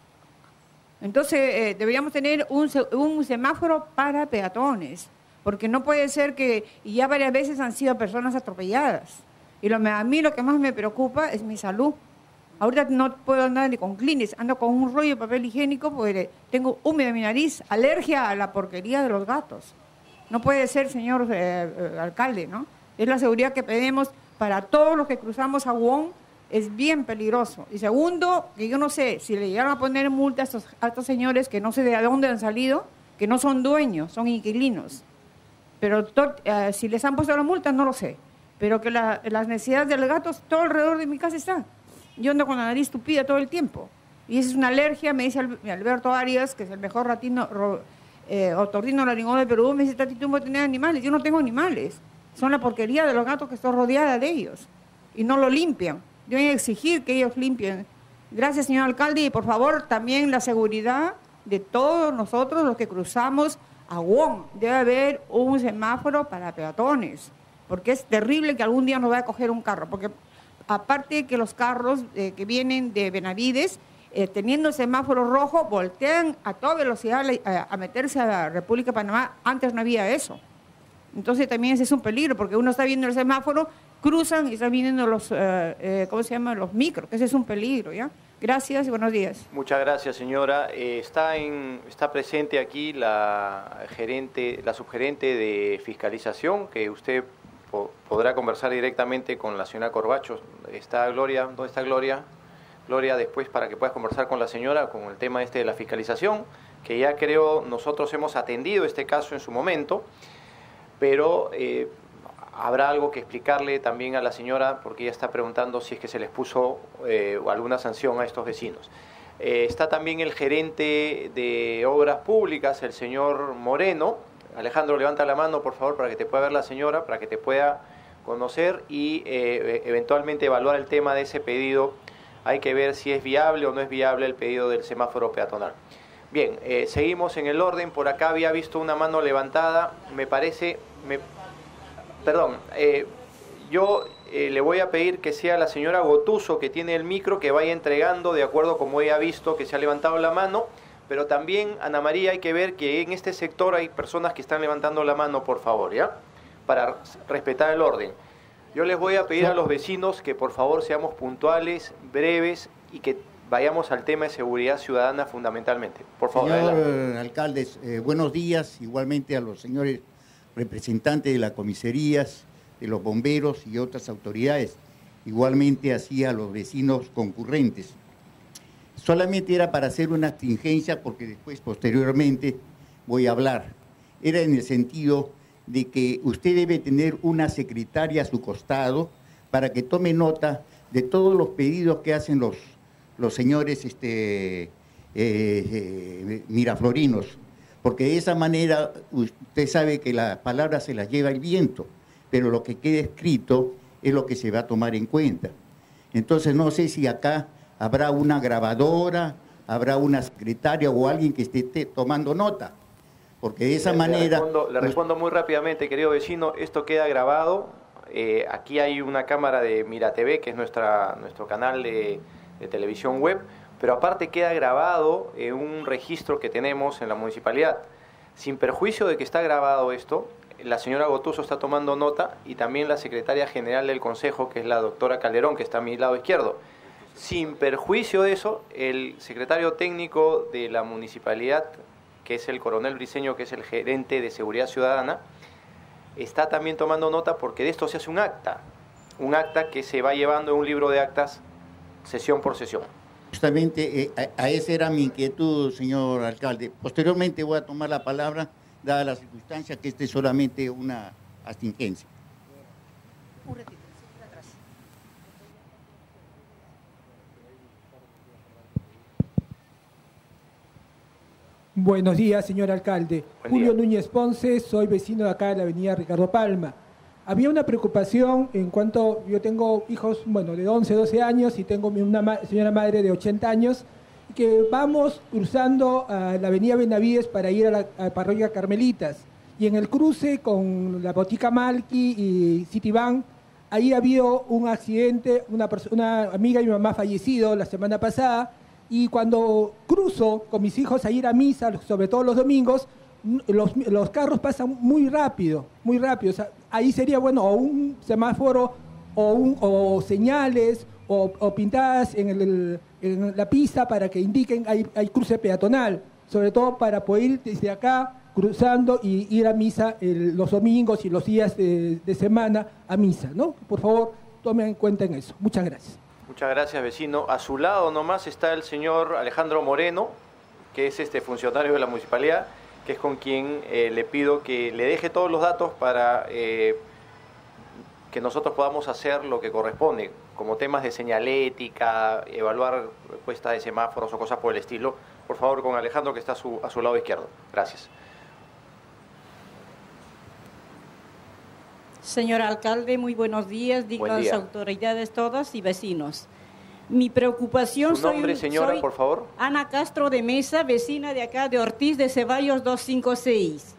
Entonces eh, deberíamos tener un, un semáforo para peatones, porque no puede ser que, y ya varias veces han sido personas atropelladas. Y lo, a mí lo que más me preocupa es mi salud. Ahorita no puedo andar ni con Kleenex, ando con un rollo de papel higiénico porque tengo húmeda mi nariz, alergia a la porquería de los gatos. No puede ser, señor eh, eh, alcalde, ¿no? Es la seguridad que pedimos para todos los que cruzamos a Wong, es bien peligroso. Y segundo, que yo no sé si le llegaron a poner multa a estos, a estos señores que no sé de dónde han salido, que no son dueños, son inquilinos. Pero to, eh, si les han puesto la multa, no lo sé. Pero que la, las necesidades de los gatos todo alrededor de mi casa están. Yo ando con la nariz tupida todo el tiempo. Y esa es una alergia, me dice Alberto Arias, que es el mejor ratino, eh, otorrinolaringólogo de Perú, me dice, Tati, tú no tienes animales. Yo no tengo animales. Son la porquería de los gatos que estoy rodeada de ellos. Y no lo limpian. Deben exigir que ellos limpien. Gracias, señor alcalde. Y por favor, también la seguridad de todos nosotros, los que cruzamos a Wong. Debe haber un semáforo para peatones. Porque es terrible que algún día nos vaya a coger un carro. Porque aparte que los carros eh, que vienen de Benavides, eh, teniendo el semáforo rojo, voltean a toda velocidad a, a meterse a la República de Panamá. Antes no había eso. Entonces también ese es un peligro, porque uno está viendo el semáforo, cruzan y están viendo los, eh, eh, ¿cómo se llama? Los micros, que ese es un peligro, ¿ya? Gracias y buenos días. Muchas gracias, señora. Eh, está, en, está presente aquí la gerente, la subgerente de fiscalización, que usted podrá conversar directamente con la señora Corbacho. ¿Está Gloria? ¿Dónde está Gloria? Gloria, después para que puedas conversar con la señora con el tema este de la fiscalización, que ya creo nosotros hemos atendido este caso en su momento, pero eh, habrá algo que explicarle también a la señora, porque ella está preguntando si es que se les puso eh, alguna sanción a estos vecinos. Eh, está también el gerente de Obras Públicas, el señor Moreno. Alejandro, levanta la mano, por favor, para que te pueda ver la señora, para que te pueda conocer y eh, eventualmente evaluar el tema de ese pedido. Hay que ver si es viable o no es viable el pedido del semáforo peatonal. Bien, eh, seguimos en el orden. Por acá había visto una mano levantada. Me parece... Me, perdón, eh, yo eh, le voy a pedir que sea la señora Gotuso, que tiene el micro, que vaya entregando de acuerdo como ella ha visto que se ha levantado la mano. Pero también, Ana María, hay que ver que en este sector hay personas que están levantando la mano, por favor, ¿ya? Para respetar el orden. Yo les voy a pedir a los vecinos que por favor seamos puntuales, breves y que vayamos al tema de seguridad ciudadana fundamentalmente. Por favor, Señor adelante. alcaldes, eh, buenos días, igualmente a los señores representantes de las comisarías, de los bomberos y otras autoridades, igualmente así a los vecinos concurrentes. Solamente era para hacer una contingencia porque después, posteriormente, voy a hablar. Era en el sentido de que usted debe tener una secretaria a su costado para que tome nota de todos los pedidos que hacen los, los señores este, eh, eh, miraflorinos, porque de esa manera usted sabe que las palabras se las lleva el viento, pero lo que queda escrito es lo que se va a tomar en cuenta. Entonces no sé si acá habrá una grabadora, habrá una secretaria o alguien que esté, esté tomando nota, porque de esa le, manera... Le respondo, le respondo muy rápidamente, querido vecino, esto queda grabado. Eh, aquí hay una cámara de Mira T V, que es nuestra, nuestro canal de, de televisión web, pero aparte queda grabado en un registro que tenemos en la municipalidad. Sin perjuicio de que está grabado esto, la señora Gotuso está tomando nota y también la secretaria general del Consejo, que es la doctora Calderón, que está a mi lado izquierdo. Sin perjuicio de eso, el secretario técnico de la municipalidad, que es el coronel Briceño, que es el gerente de seguridad ciudadana, está también tomando nota porque de esto se hace un acta, un acta que se va llevando en un libro de actas sesión por sesión. Justamente eh, a, a esa era mi inquietud, señor alcalde. Posteriormente voy a tomar la palabra, dada la circunstancia que este es solamente una contingencia. Un ratito, atrás. Buenos días, señor alcalde. Buen Julio día. Núñez Ponce, soy vecino de acá de la avenida Ricardo Palma. Había una preocupación en cuanto, yo tengo hijos, bueno, de once, doce años y tengo una ma señora madre de ochenta años, que vamos cruzando a la avenida Benavides para ir a la a parroquia Carmelitas. Y en el cruce con la botica Malqui y Citibank, ahí ha habido un accidente, una, una amiga y mi mamá fallecido la semana pasada, y cuando cruzo con mis hijos a ir a misa, sobre todo los domingos, los, los carros pasan muy rápido, muy rápido. O sea, ahí sería bueno o un semáforo o, un, o señales o, o pintadas en, el, en la pista para que indiquen hay, hay cruce peatonal, sobre todo para poder ir desde acá cruzando y ir a misa el, los domingos y los días de, de semana a misa, ¿no? Por favor, tomen en cuenta en eso. Muchas gracias. Muchas gracias, vecino. A su lado nomás está el señor Alejandro Moreno, que es este funcionario de la municipalidad, que es con quien eh, le pido que le deje todos los datos para eh, que nosotros podamos hacer lo que corresponde, como temas de señalética, evaluar puestas de semáforos o cosas por el estilo. Por favor, con Alejandro, que está a su, a su lado izquierdo. Gracias. Señor alcalde, muy buenos días, dignas día. autoridades todas y vecinos. Mi preocupación... ¿Su nombre, soy, señora, soy por favor? Ana Castro de Mesa, vecina de acá de Ortiz de Ceballos doscientos cincuenta y seis.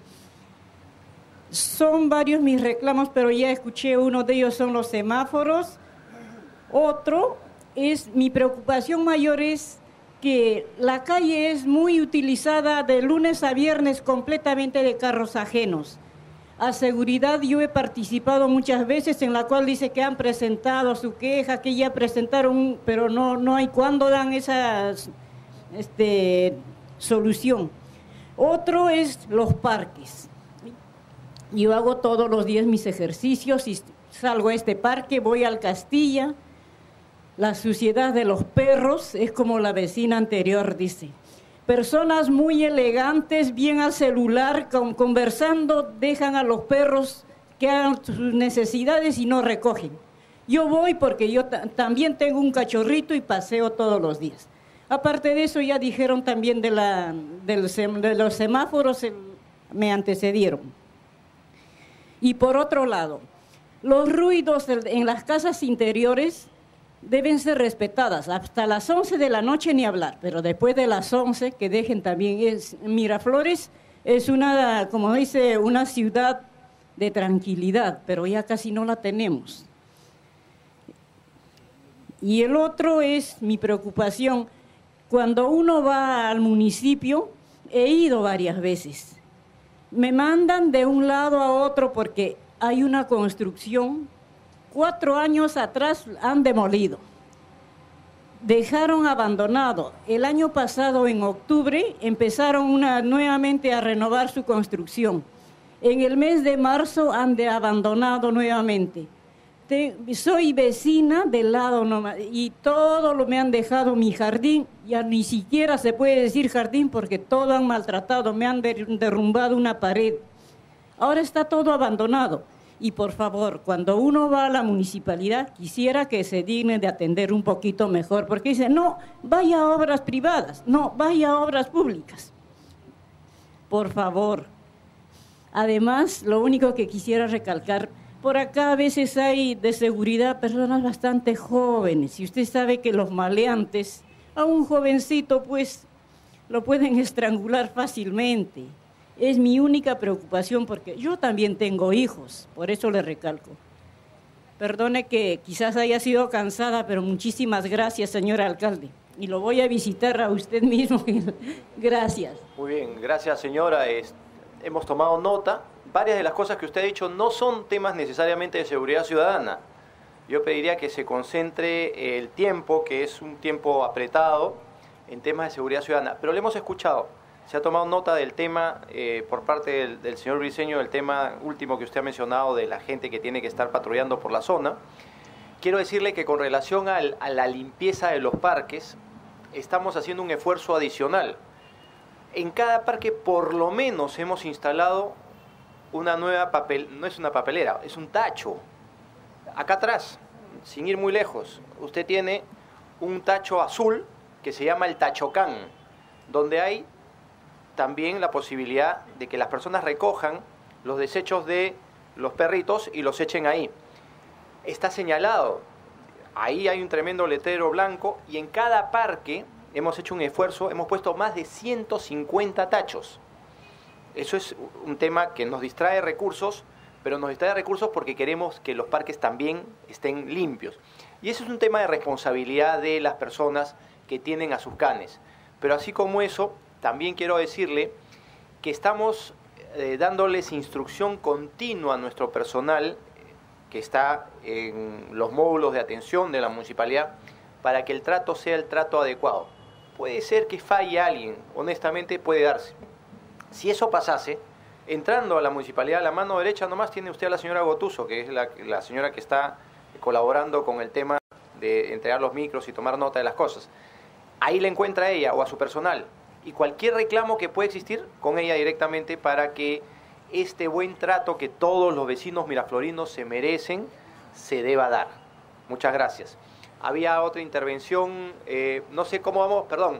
Son varios mis reclamos, pero ya escuché, uno de ellos son los semáforos. Otro es, mi preocupación mayor es que la calle es muy utilizada de lunes a viernes completamente de carros ajenos. A seguridad yo he participado muchas veces en la cual dice que han presentado su queja, que ya presentaron, pero no, no hay cuándo dan esa este, solución. Otro es los parques. Yo hago todos los días mis ejercicios y salgo a este parque, voy al Castilla. La suciedad de los perros es como la vecina anterior dice. Personas muy elegantes, bien al celular, con, conversando, dejan a los perros que hagan sus necesidades y no recogen. Yo voy porque yo también tengo un cachorrito y paseo todos los días. Aparte de eso, ya dijeron también de, la, del, de los semáforos, el, me antecedieron. Y por otro lado, los ruidos en las casas interiores deben ser respetadas. Hasta las once de la noche ni hablar, pero después de las once que dejen también. Es, Miraflores es una, como dice, una ciudad de tranquilidad, pero ya casi no la tenemos. Y el otro es mi preocupación. Cuando uno va al municipio, he ido varias veces, me mandan de un lado a otro porque hay una construcción. Cuatro años atrás han demolido, dejaron abandonado. El año pasado, en octubre, empezaron una, nuevamente a renovar su construcción. En el mes de marzo han de abandonado nuevamente. Te, soy vecina del lado nomás, y todo lo me han dejado mi jardín, ya ni siquiera se puede decir jardín porque todo han maltratado, me han derrumbado una pared. Ahora está todo abandonado. Y por favor, cuando uno va a la municipalidad, quisiera que se digne de atender un poquito mejor, porque dicen, no, vaya a obras privadas, no, vaya a obras públicas. Por favor. Además, lo único que quisiera recalcar, por acá a veces hay de seguridad personas bastante jóvenes, y usted sabe que los maleantes, a un jovencito pues lo pueden estrangular fácilmente. Es mi única preocupación porque yo también tengo hijos, por eso le recalco. Perdone que quizás haya sido cansada, pero muchísimas gracias, señor alcalde. Y lo voy a visitar a usted mismo. Gracias. Muy bien, gracias, señora. Es, hemos tomado nota. Varias de las cosas que usted ha dicho no son temas necesariamente de seguridad ciudadana. Yo pediría que se concentre el tiempo, que es un tiempo apretado, en temas de seguridad ciudadana. Pero le hemos escuchado. Se ha tomado nota del tema eh, por parte del, del señor Briceño, el tema último que usted ha mencionado de la gente que tiene que estar patrullando por la zona. Quiero decirle que con relación al, a la limpieza de los parques, estamos haciendo un esfuerzo adicional. En cada parque por lo menos hemos instalado una nueva papel, no es una papelera, es un tacho. Acá atrás, sin ir muy lejos, usted tiene un tacho azul que se llama el Tachocán, donde hay también la posibilidad de que las personas recojan los desechos de los perritos y los echen ahí. Está señalado, ahí hay un tremendo letrero blanco y en cada parque hemos hecho un esfuerzo, hemos puesto más de ciento cincuenta tachos. Eso es un tema que nos distrae recursos, pero nos distrae recursos porque queremos que los parques también estén limpios. Y eso es un tema de responsabilidad de las personas que tienen a sus canes. Pero así como eso, también quiero decirle que estamos eh, dándoles instrucción continua a nuestro personal que está en los módulos de atención de la municipalidad para que el trato sea el trato adecuado. Puede ser que falle alguien, honestamente puede darse. Si eso pasase, entrando a la municipalidad, a la mano derecha nomás tiene usted a la señora Gotuso, que es la, la señora que está colaborando con el tema de entregar los micros y tomar nota de las cosas. Ahí le encuentra a ella o a su personal. Y cualquier reclamo que pueda existir con ella directamente para que este buen trato que todos los vecinos miraflorinos se merecen, se deba dar. Muchas gracias. Había otra intervención, eh, no sé cómo vamos, perdón.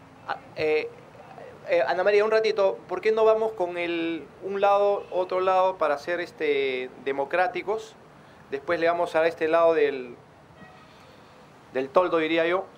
Eh, eh, Ana María, un ratito, ¿por qué no vamos con el un lado, otro lado para ser este, democráticos? Después le vamos a este lado del, del toldo, diría yo.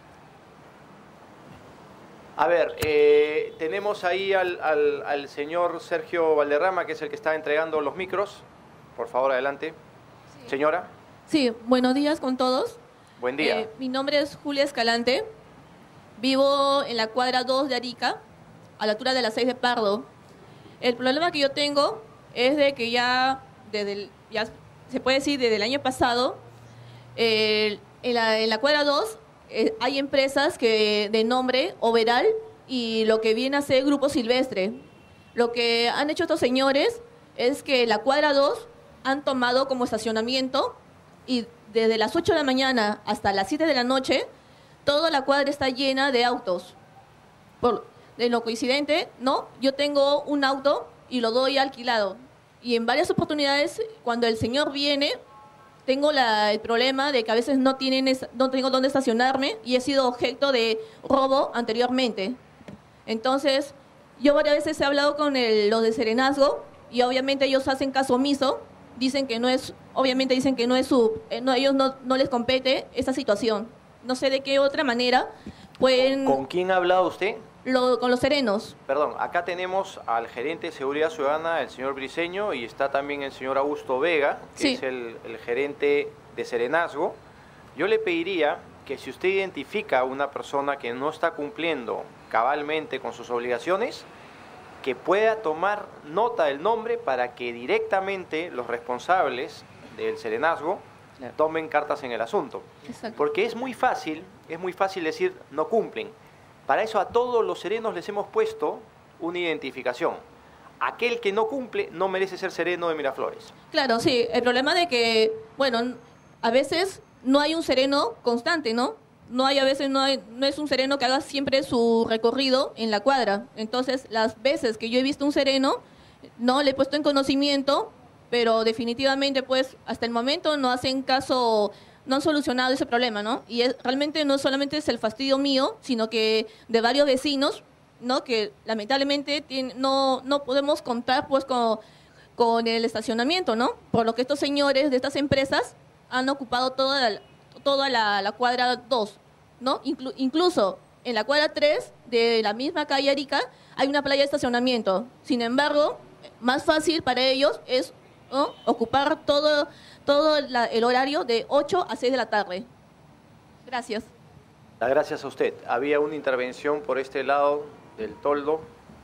A ver, eh, tenemos ahí al, al, al señor Sergio Valderrama, que es el que está entregando los micros. Por favor, adelante. Sí. Señora. Sí, buenos días con todos. Buen día. Eh, mi nombre es Julia Escalante. Vivo en la cuadra dos de Arica, a la altura de la seis de Pardo. El problema que yo tengo es de que ya, desde el, ya se puede decir desde el año pasado, eh, en, la, en la cuadra dos, Eh, hay empresas que de nombre Overal y lo que viene a ser Grupo Silvestre. Lo que han hecho estos señores es que la cuadra dos han tomado como estacionamiento y desde las ocho de la mañana hasta las siete de la noche toda la cuadra está llena de autos. Por, de lo coincidente, ¿no? Yo tengo un auto y lo doy alquilado. Y en varias oportunidades, cuando el señor viene, tengo la, el problema de que a veces no, tienen, no tengo dónde estacionarme y he sido objeto de robo anteriormente. Entonces, yo varias veces he hablado con el, los de Serenazgo y obviamente ellos hacen caso omiso dicen que no es, obviamente dicen que no es su, eh, no, ellos no, no les compete esa situación. No sé de qué otra manera pueden... ¿Con quién ha hablado usted? Lo, con los serenos. Perdón, acá tenemos al gerente de Seguridad Ciudadana, el señor Briceño, y está también el señor Augusto Vega, que Sí. es el, el gerente de Serenazgo. Yo le pediría que si usted identifica a una persona que no está cumpliendo cabalmente con sus obligaciones, que pueda tomar nota del nombre para que directamente los responsables del Serenazgo tomen cartas en el asunto. Exacto. Porque es muy fácil, es muy fácil decir no cumplen. Para eso a todos los serenos les hemos puesto una identificación. Aquel que no cumple no merece ser sereno de Miraflores. Claro, sí. El problema de que, bueno, a veces no hay un sereno constante, ¿no? No hay, a veces no, hay, no es un sereno que haga siempre su recorrido en la cuadra. Entonces, las veces que yo he visto un sereno, no le he puesto en conocimiento, pero definitivamente, pues, hasta el momento no hacen caso, no han solucionado ese problema, ¿no? Y es, realmente no solamente es el fastidio mío, sino que de varios vecinos, ¿no? Que lamentablemente tiene, no, no podemos contar, pues, con, con el estacionamiento, ¿no? Por lo que estos señores de estas empresas han ocupado toda la, toda la, la cuadra dos, ¿no? Inclu, incluso en la cuadra tres de la misma calle Arica hay una playa de estacionamiento. Sin embargo, más fácil para ellos es, ¿no?, ocupar todo, todo la, el horario de ocho a seis de la tarde. Gracias. Gracias a usted. Había una intervención por este lado del toldo.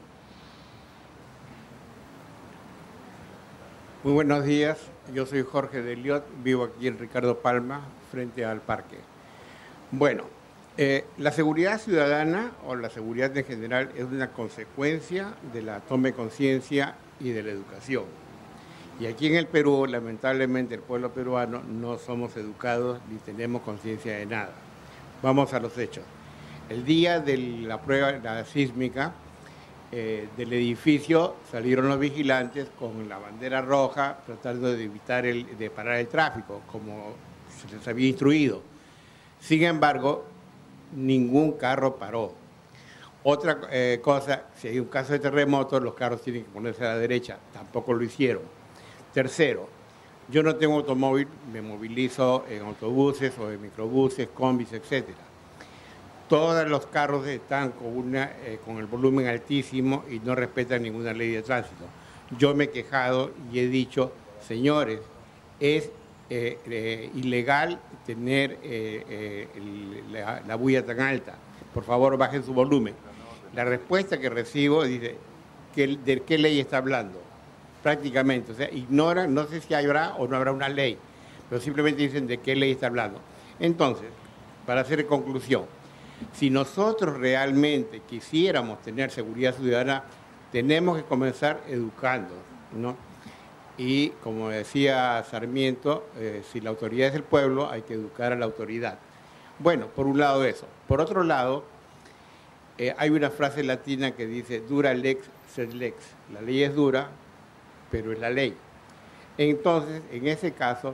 Muy buenos días, yo soy Jorge Deliot, vivo aquí en Ricardo Palma, frente al parque. Bueno, eh, la seguridad ciudadana o la seguridad en general es una consecuencia de la toma de conciencia y de la educación. Y aquí en el Perú, lamentablemente, el pueblo peruano no somos educados ni tenemos conciencia de nada. Vamos a los hechos. El día de la prueba la sísmica, Eh, del edificio salieron los vigilantes con la bandera roja tratando de evitar el, de parar el tráfico, como se les había instruido. Sin embargo, ningún carro paró. Otra eh, cosa, si hay un caso de terremoto, los carros tienen que ponerse a la derecha, tampoco lo hicieron. Tercero, yo no tengo automóvil, me movilizo en autobuses o en microbuses, combis, etcétera. Todos los carros están con, una, eh, con el volumen altísimo y no respetan ninguna ley de tránsito. Yo me he quejado y he dicho, señores, es eh, eh, ilegal tener eh, eh, el, la, la bulla tan alta. Por favor, bajen su volumen. La respuesta que recibo dice, que, ¿de qué ley está hablando? Prácticamente, o sea, ignoran, no sé si habrá o no habrá una ley, pero simplemente dicen de qué ley está hablando. Entonces, para hacer conclusión, si nosotros realmente quisiéramos tener seguridad ciudadana, tenemos que comenzar educando, ¿no? Y como decía Sarmiento, eh, si la autoridad es el pueblo, hay que educar a la autoridad. Bueno, por un lado eso. Por otro lado, eh, hay una frase latina que dice, dura lex sed lex. La ley es dura, pero es la ley. Entonces, en ese caso,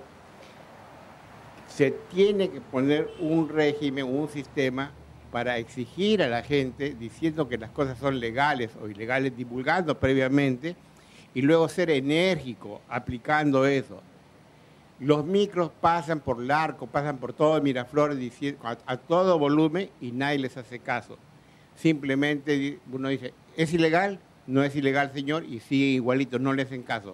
se tiene que poner un régimen, un sistema para exigir a la gente, diciendo que las cosas son legales o ilegales, divulgando previamente, y luego ser enérgico aplicando eso. Los micros pasan por Larco, pasan por todo Miraflores, diciendo, a, a todo volumen, y nadie les hace caso. Simplemente uno dice, ¿es ilegal? No es ilegal, señor, y sigue igualito, no le hacen caso.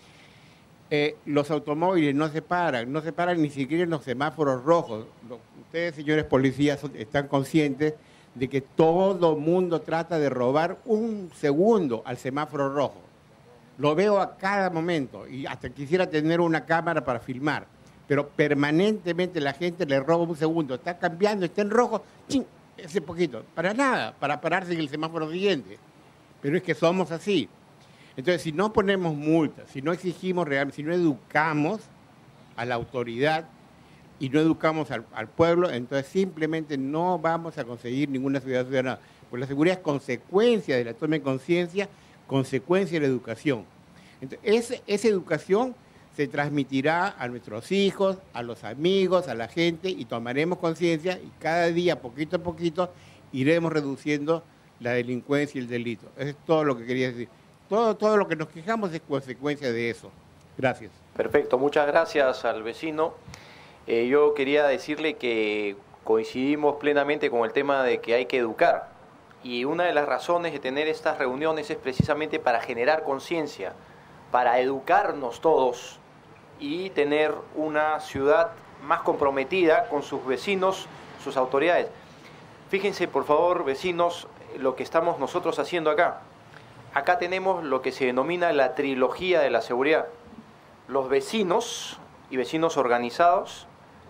Eh, los automóviles no se paran, no se paran ni siquiera en los semáforos rojos. Los, ustedes, señores policías, están conscientes de que todo mundo trata de robar un segundo al semáforo rojo. Lo veo a cada momento y hasta quisiera tener una cámara para filmar, pero permanentemente la gente le roba un segundo. Está cambiando, está en rojo, ¡ching!, ese poquito. Para nada, para pararse en el semáforo siguiente. Pero es que somos así. Entonces, si no ponemos multas, si no exigimos realmente, si no educamos a la autoridad y no educamos al, al pueblo, entonces simplemente no vamos a conseguir ninguna seguridad ciudadana. Porque la seguridad es consecuencia de la toma de conciencia, consecuencia de la educación. Entonces, esa, esa educación se transmitirá a nuestros hijos, a los amigos, a la gente, y tomaremos conciencia y cada día, poquito a poquito, iremos reduciendo la delincuencia y el delito. Eso es todo lo que quería decir. Todo, todo lo que nos quejamos es consecuencia de eso. Gracias. Perfecto, muchas gracias al vecino. Eh, yo quería decirle que coincidimos plenamente con el tema de que hay que educar. Y una de las razones de tener estas reuniones es precisamente para generar conciencia, para educarnos todos y tener una ciudad más comprometida con sus vecinos, sus autoridades. Fíjense, por favor, vecinos, lo que estamos nosotros haciendo acá. Acá tenemos lo que se denomina la trilogía de la seguridad. Los vecinos y vecinos organizados,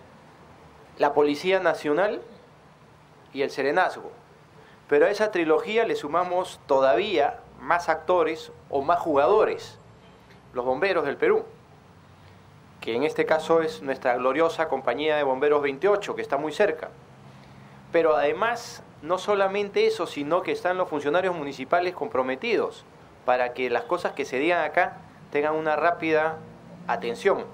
la Policía Nacional y el Serenazgo. Pero a esa trilogía le sumamos todavía más actores o más jugadores, los bomberos del Perú, que en este caso es nuestra gloriosa compañía de bomberos veintiocho, que está muy cerca. Pero además, no solamente eso, sino que están los funcionarios municipales comprometidos para que las cosas que se digan acá tengan una rápida atención.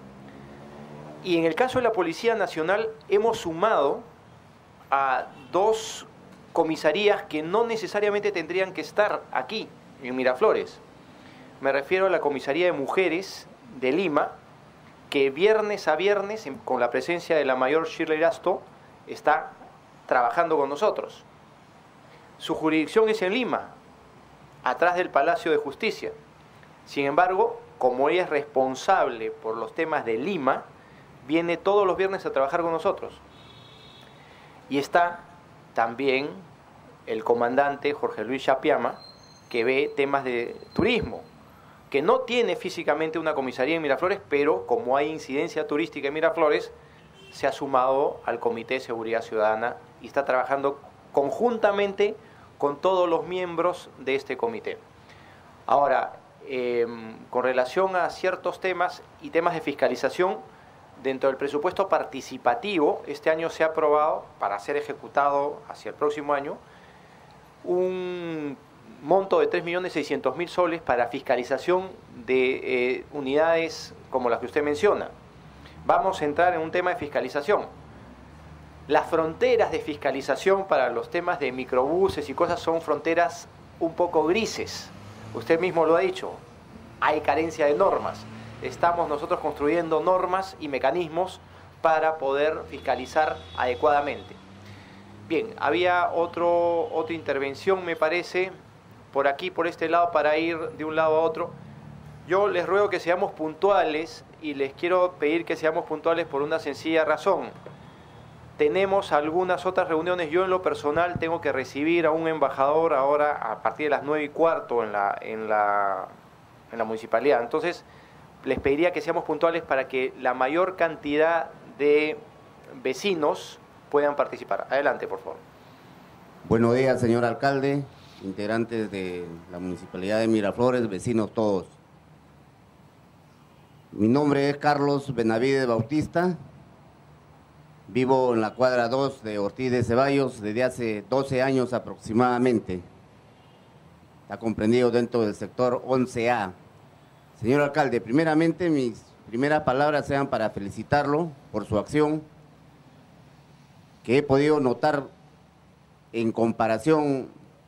Y en el caso de la Policía Nacional hemos sumado a dos comisarías que no necesariamente tendrían que estar aquí, en Miraflores. Me refiero a la Comisaría de Mujeres de Lima, que viernes a viernes, con la presencia de la mayor Shirley Rasto, está trabajando con nosotros. Su jurisdicción es en Lima, atrás del Palacio de Justicia. Sin embargo, como ella es responsable por los temas de Lima, viene todos los viernes a trabajar con nosotros. Y está también el comandante Jorge Luis Chapiama, que ve temas de turismo, que no tiene físicamente una comisaría en Miraflores, pero como hay incidencia turística en Miraflores, se ha sumado al Comité de Seguridad Ciudadana y está trabajando conjuntamente con todos los miembros de este comité. Ahora, eh, con relación a ciertos temas y temas de fiscalización, dentro del presupuesto participativo, este año se ha aprobado, para ser ejecutado hacia el próximo año, un monto de tres millones seiscientos mil soles para fiscalización de eh, unidades como las que usted menciona. Vamos a entrar en un tema de fiscalización. Las fronteras de fiscalización para los temas de microbuses y cosas son fronteras un poco grises. Usted mismo lo ha dicho, hay carencia de normas. Estamos nosotros construyendo normas y mecanismos para poder fiscalizar adecuadamente. Bien, había otro, otra intervención, me parece, por aquí, por este lado, para ir de un lado a otro. Yo les ruego que seamos puntuales y les quiero pedir que seamos puntuales por una sencilla razón. Tenemos algunas otras reuniones. Yo en lo personal tengo que recibir a un embajador ahora a partir de las nueve y cuarto en la, en la, en la municipalidad. Entonces, les pediría que seamos puntuales para que la mayor cantidad de vecinos puedan participar. Adelante, por favor. Buenos días, señor alcalde, integrantes de la Municipalidad de Miraflores, vecinos todos. Mi nombre es Carlos Benavides Bautista. Vivo en la cuadra dos de Ortiz de Ceballos desde hace doce años aproximadamente. Está comprendido dentro del sector once A. Señor alcalde, primeramente mis primeras palabras sean para felicitarlo por su acción, que he podido notar en comparación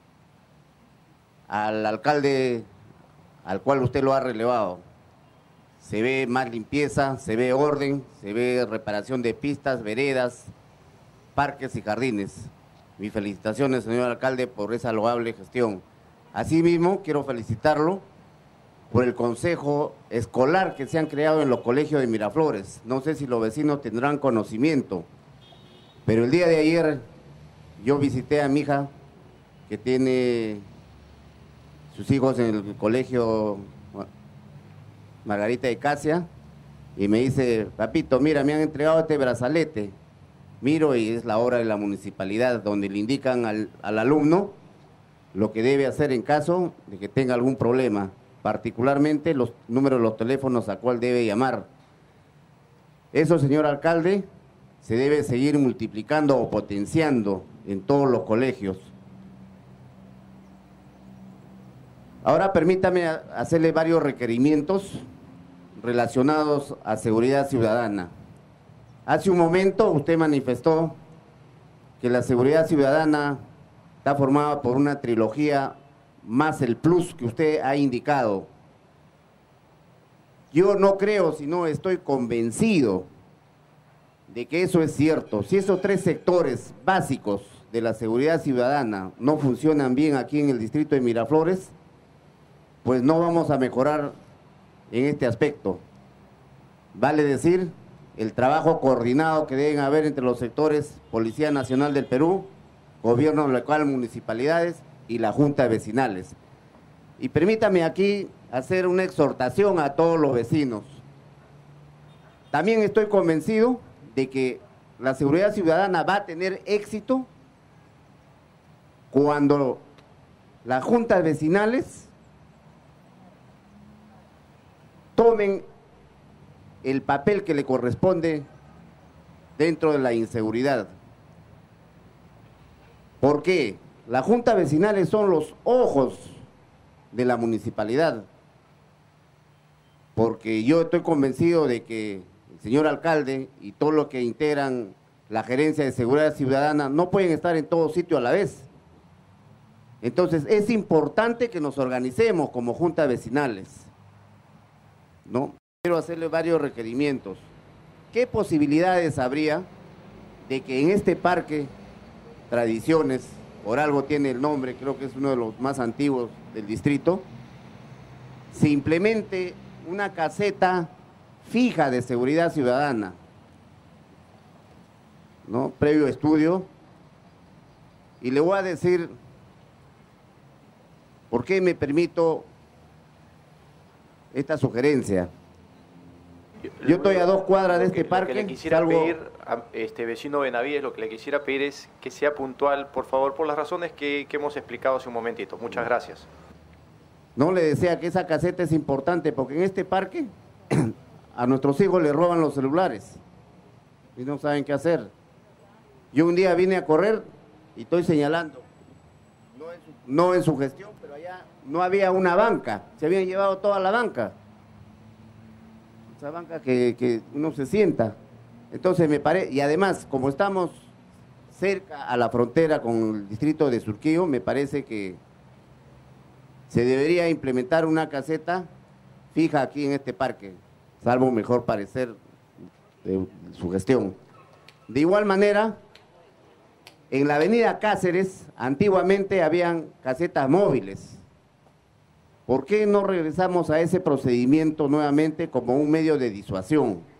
al alcalde al cual usted lo ha relevado. Se ve más limpieza, se ve orden, se ve reparación de pistas, veredas, parques y jardines. Mis felicitaciones, señor alcalde, por esa loable gestión. Asimismo, quiero felicitarlo por el consejo escolar que se han creado en los colegios de Miraflores. No sé si los vecinos tendrán conocimiento, pero el día de ayer yo visité a mi hija, que tiene sus hijos en el colegio Margarita de Casia, y me dice, papito, mira, me han entregado este brazalete. Miro y es la hora de la municipalidad, donde le indican al, al alumno lo que debe hacer en caso de que tenga algún problema, particularmente los números de los teléfonos a cuál debe llamar. Eso, señor alcalde, se debe seguir multiplicando o potenciando en todos los colegios. Ahora permítame hacerle varios requerimientos relacionados a seguridad ciudadana. Hace un momento usted manifestó que la seguridad ciudadana está formada por una trilogía más el plus que usted ha indicado. Yo no creo, sino estoy convencido de que eso es cierto. Si esos tres sectores básicos de la seguridad ciudadana no funcionan bien aquí en el distrito de Miraflores, pues no vamos a mejorar en este aspecto. Vale decir, el trabajo coordinado que deben haber entre los sectores Policía Nacional del Perú, Gobierno Local, Municipalidades y la Junta de Vecinales. Y permítame aquí hacer una exhortación a todos los vecinos. También estoy convencido de que la seguridad ciudadana va a tener éxito cuando las juntas vecinales tomen el papel que le corresponde dentro de la inseguridad. ¿Por qué? Las juntas vecinales son los ojos de la municipalidad, porque yo estoy convencido de que el señor alcalde y todos los que integran la gerencia de seguridad ciudadana no pueden estar en todo sitio a la vez. Entonces es importante que nos organicemos como juntas vecinales, ¿no? Quiero hacerle varios requerimientos. ¿Qué posibilidades habría de que en este parque Tradiciones, por algo tiene el nombre, creo que es uno de los más antiguos del distrito, se implemente una caseta fija de seguridad ciudadana, ¿no? Previo estudio, y le voy a decir por qué me permito esta sugerencia. Yo estoy a dos cuadras de este parque. Lo que le quisiera salvo... pedir a este vecino Benavides, lo que le quisiera pedir es que sea puntual, por favor, por las razones que, que hemos explicado hace un momentito. Muchas gracias. No le decía que esa caseta es importante, porque en este parque a nuestros hijos les roban los celulares y no saben qué hacer. Yo un día vine a correr y estoy señalando, no en su, no en su gestión, pero allá no había una banca, se habían llevado toda la banca. Esa banca que, que uno se sienta. Entonces me parece, y además, como estamos cerca a la frontera con el distrito de Surquillo, me parece que se debería implementar una caseta fija aquí en este parque, salvo mejor parecer de su gestión. De igual manera, en la avenida Cáceres, antiguamente habían casetas móviles. ¿Por qué no regresamos a ese procedimiento nuevamente como un medio de disuasión?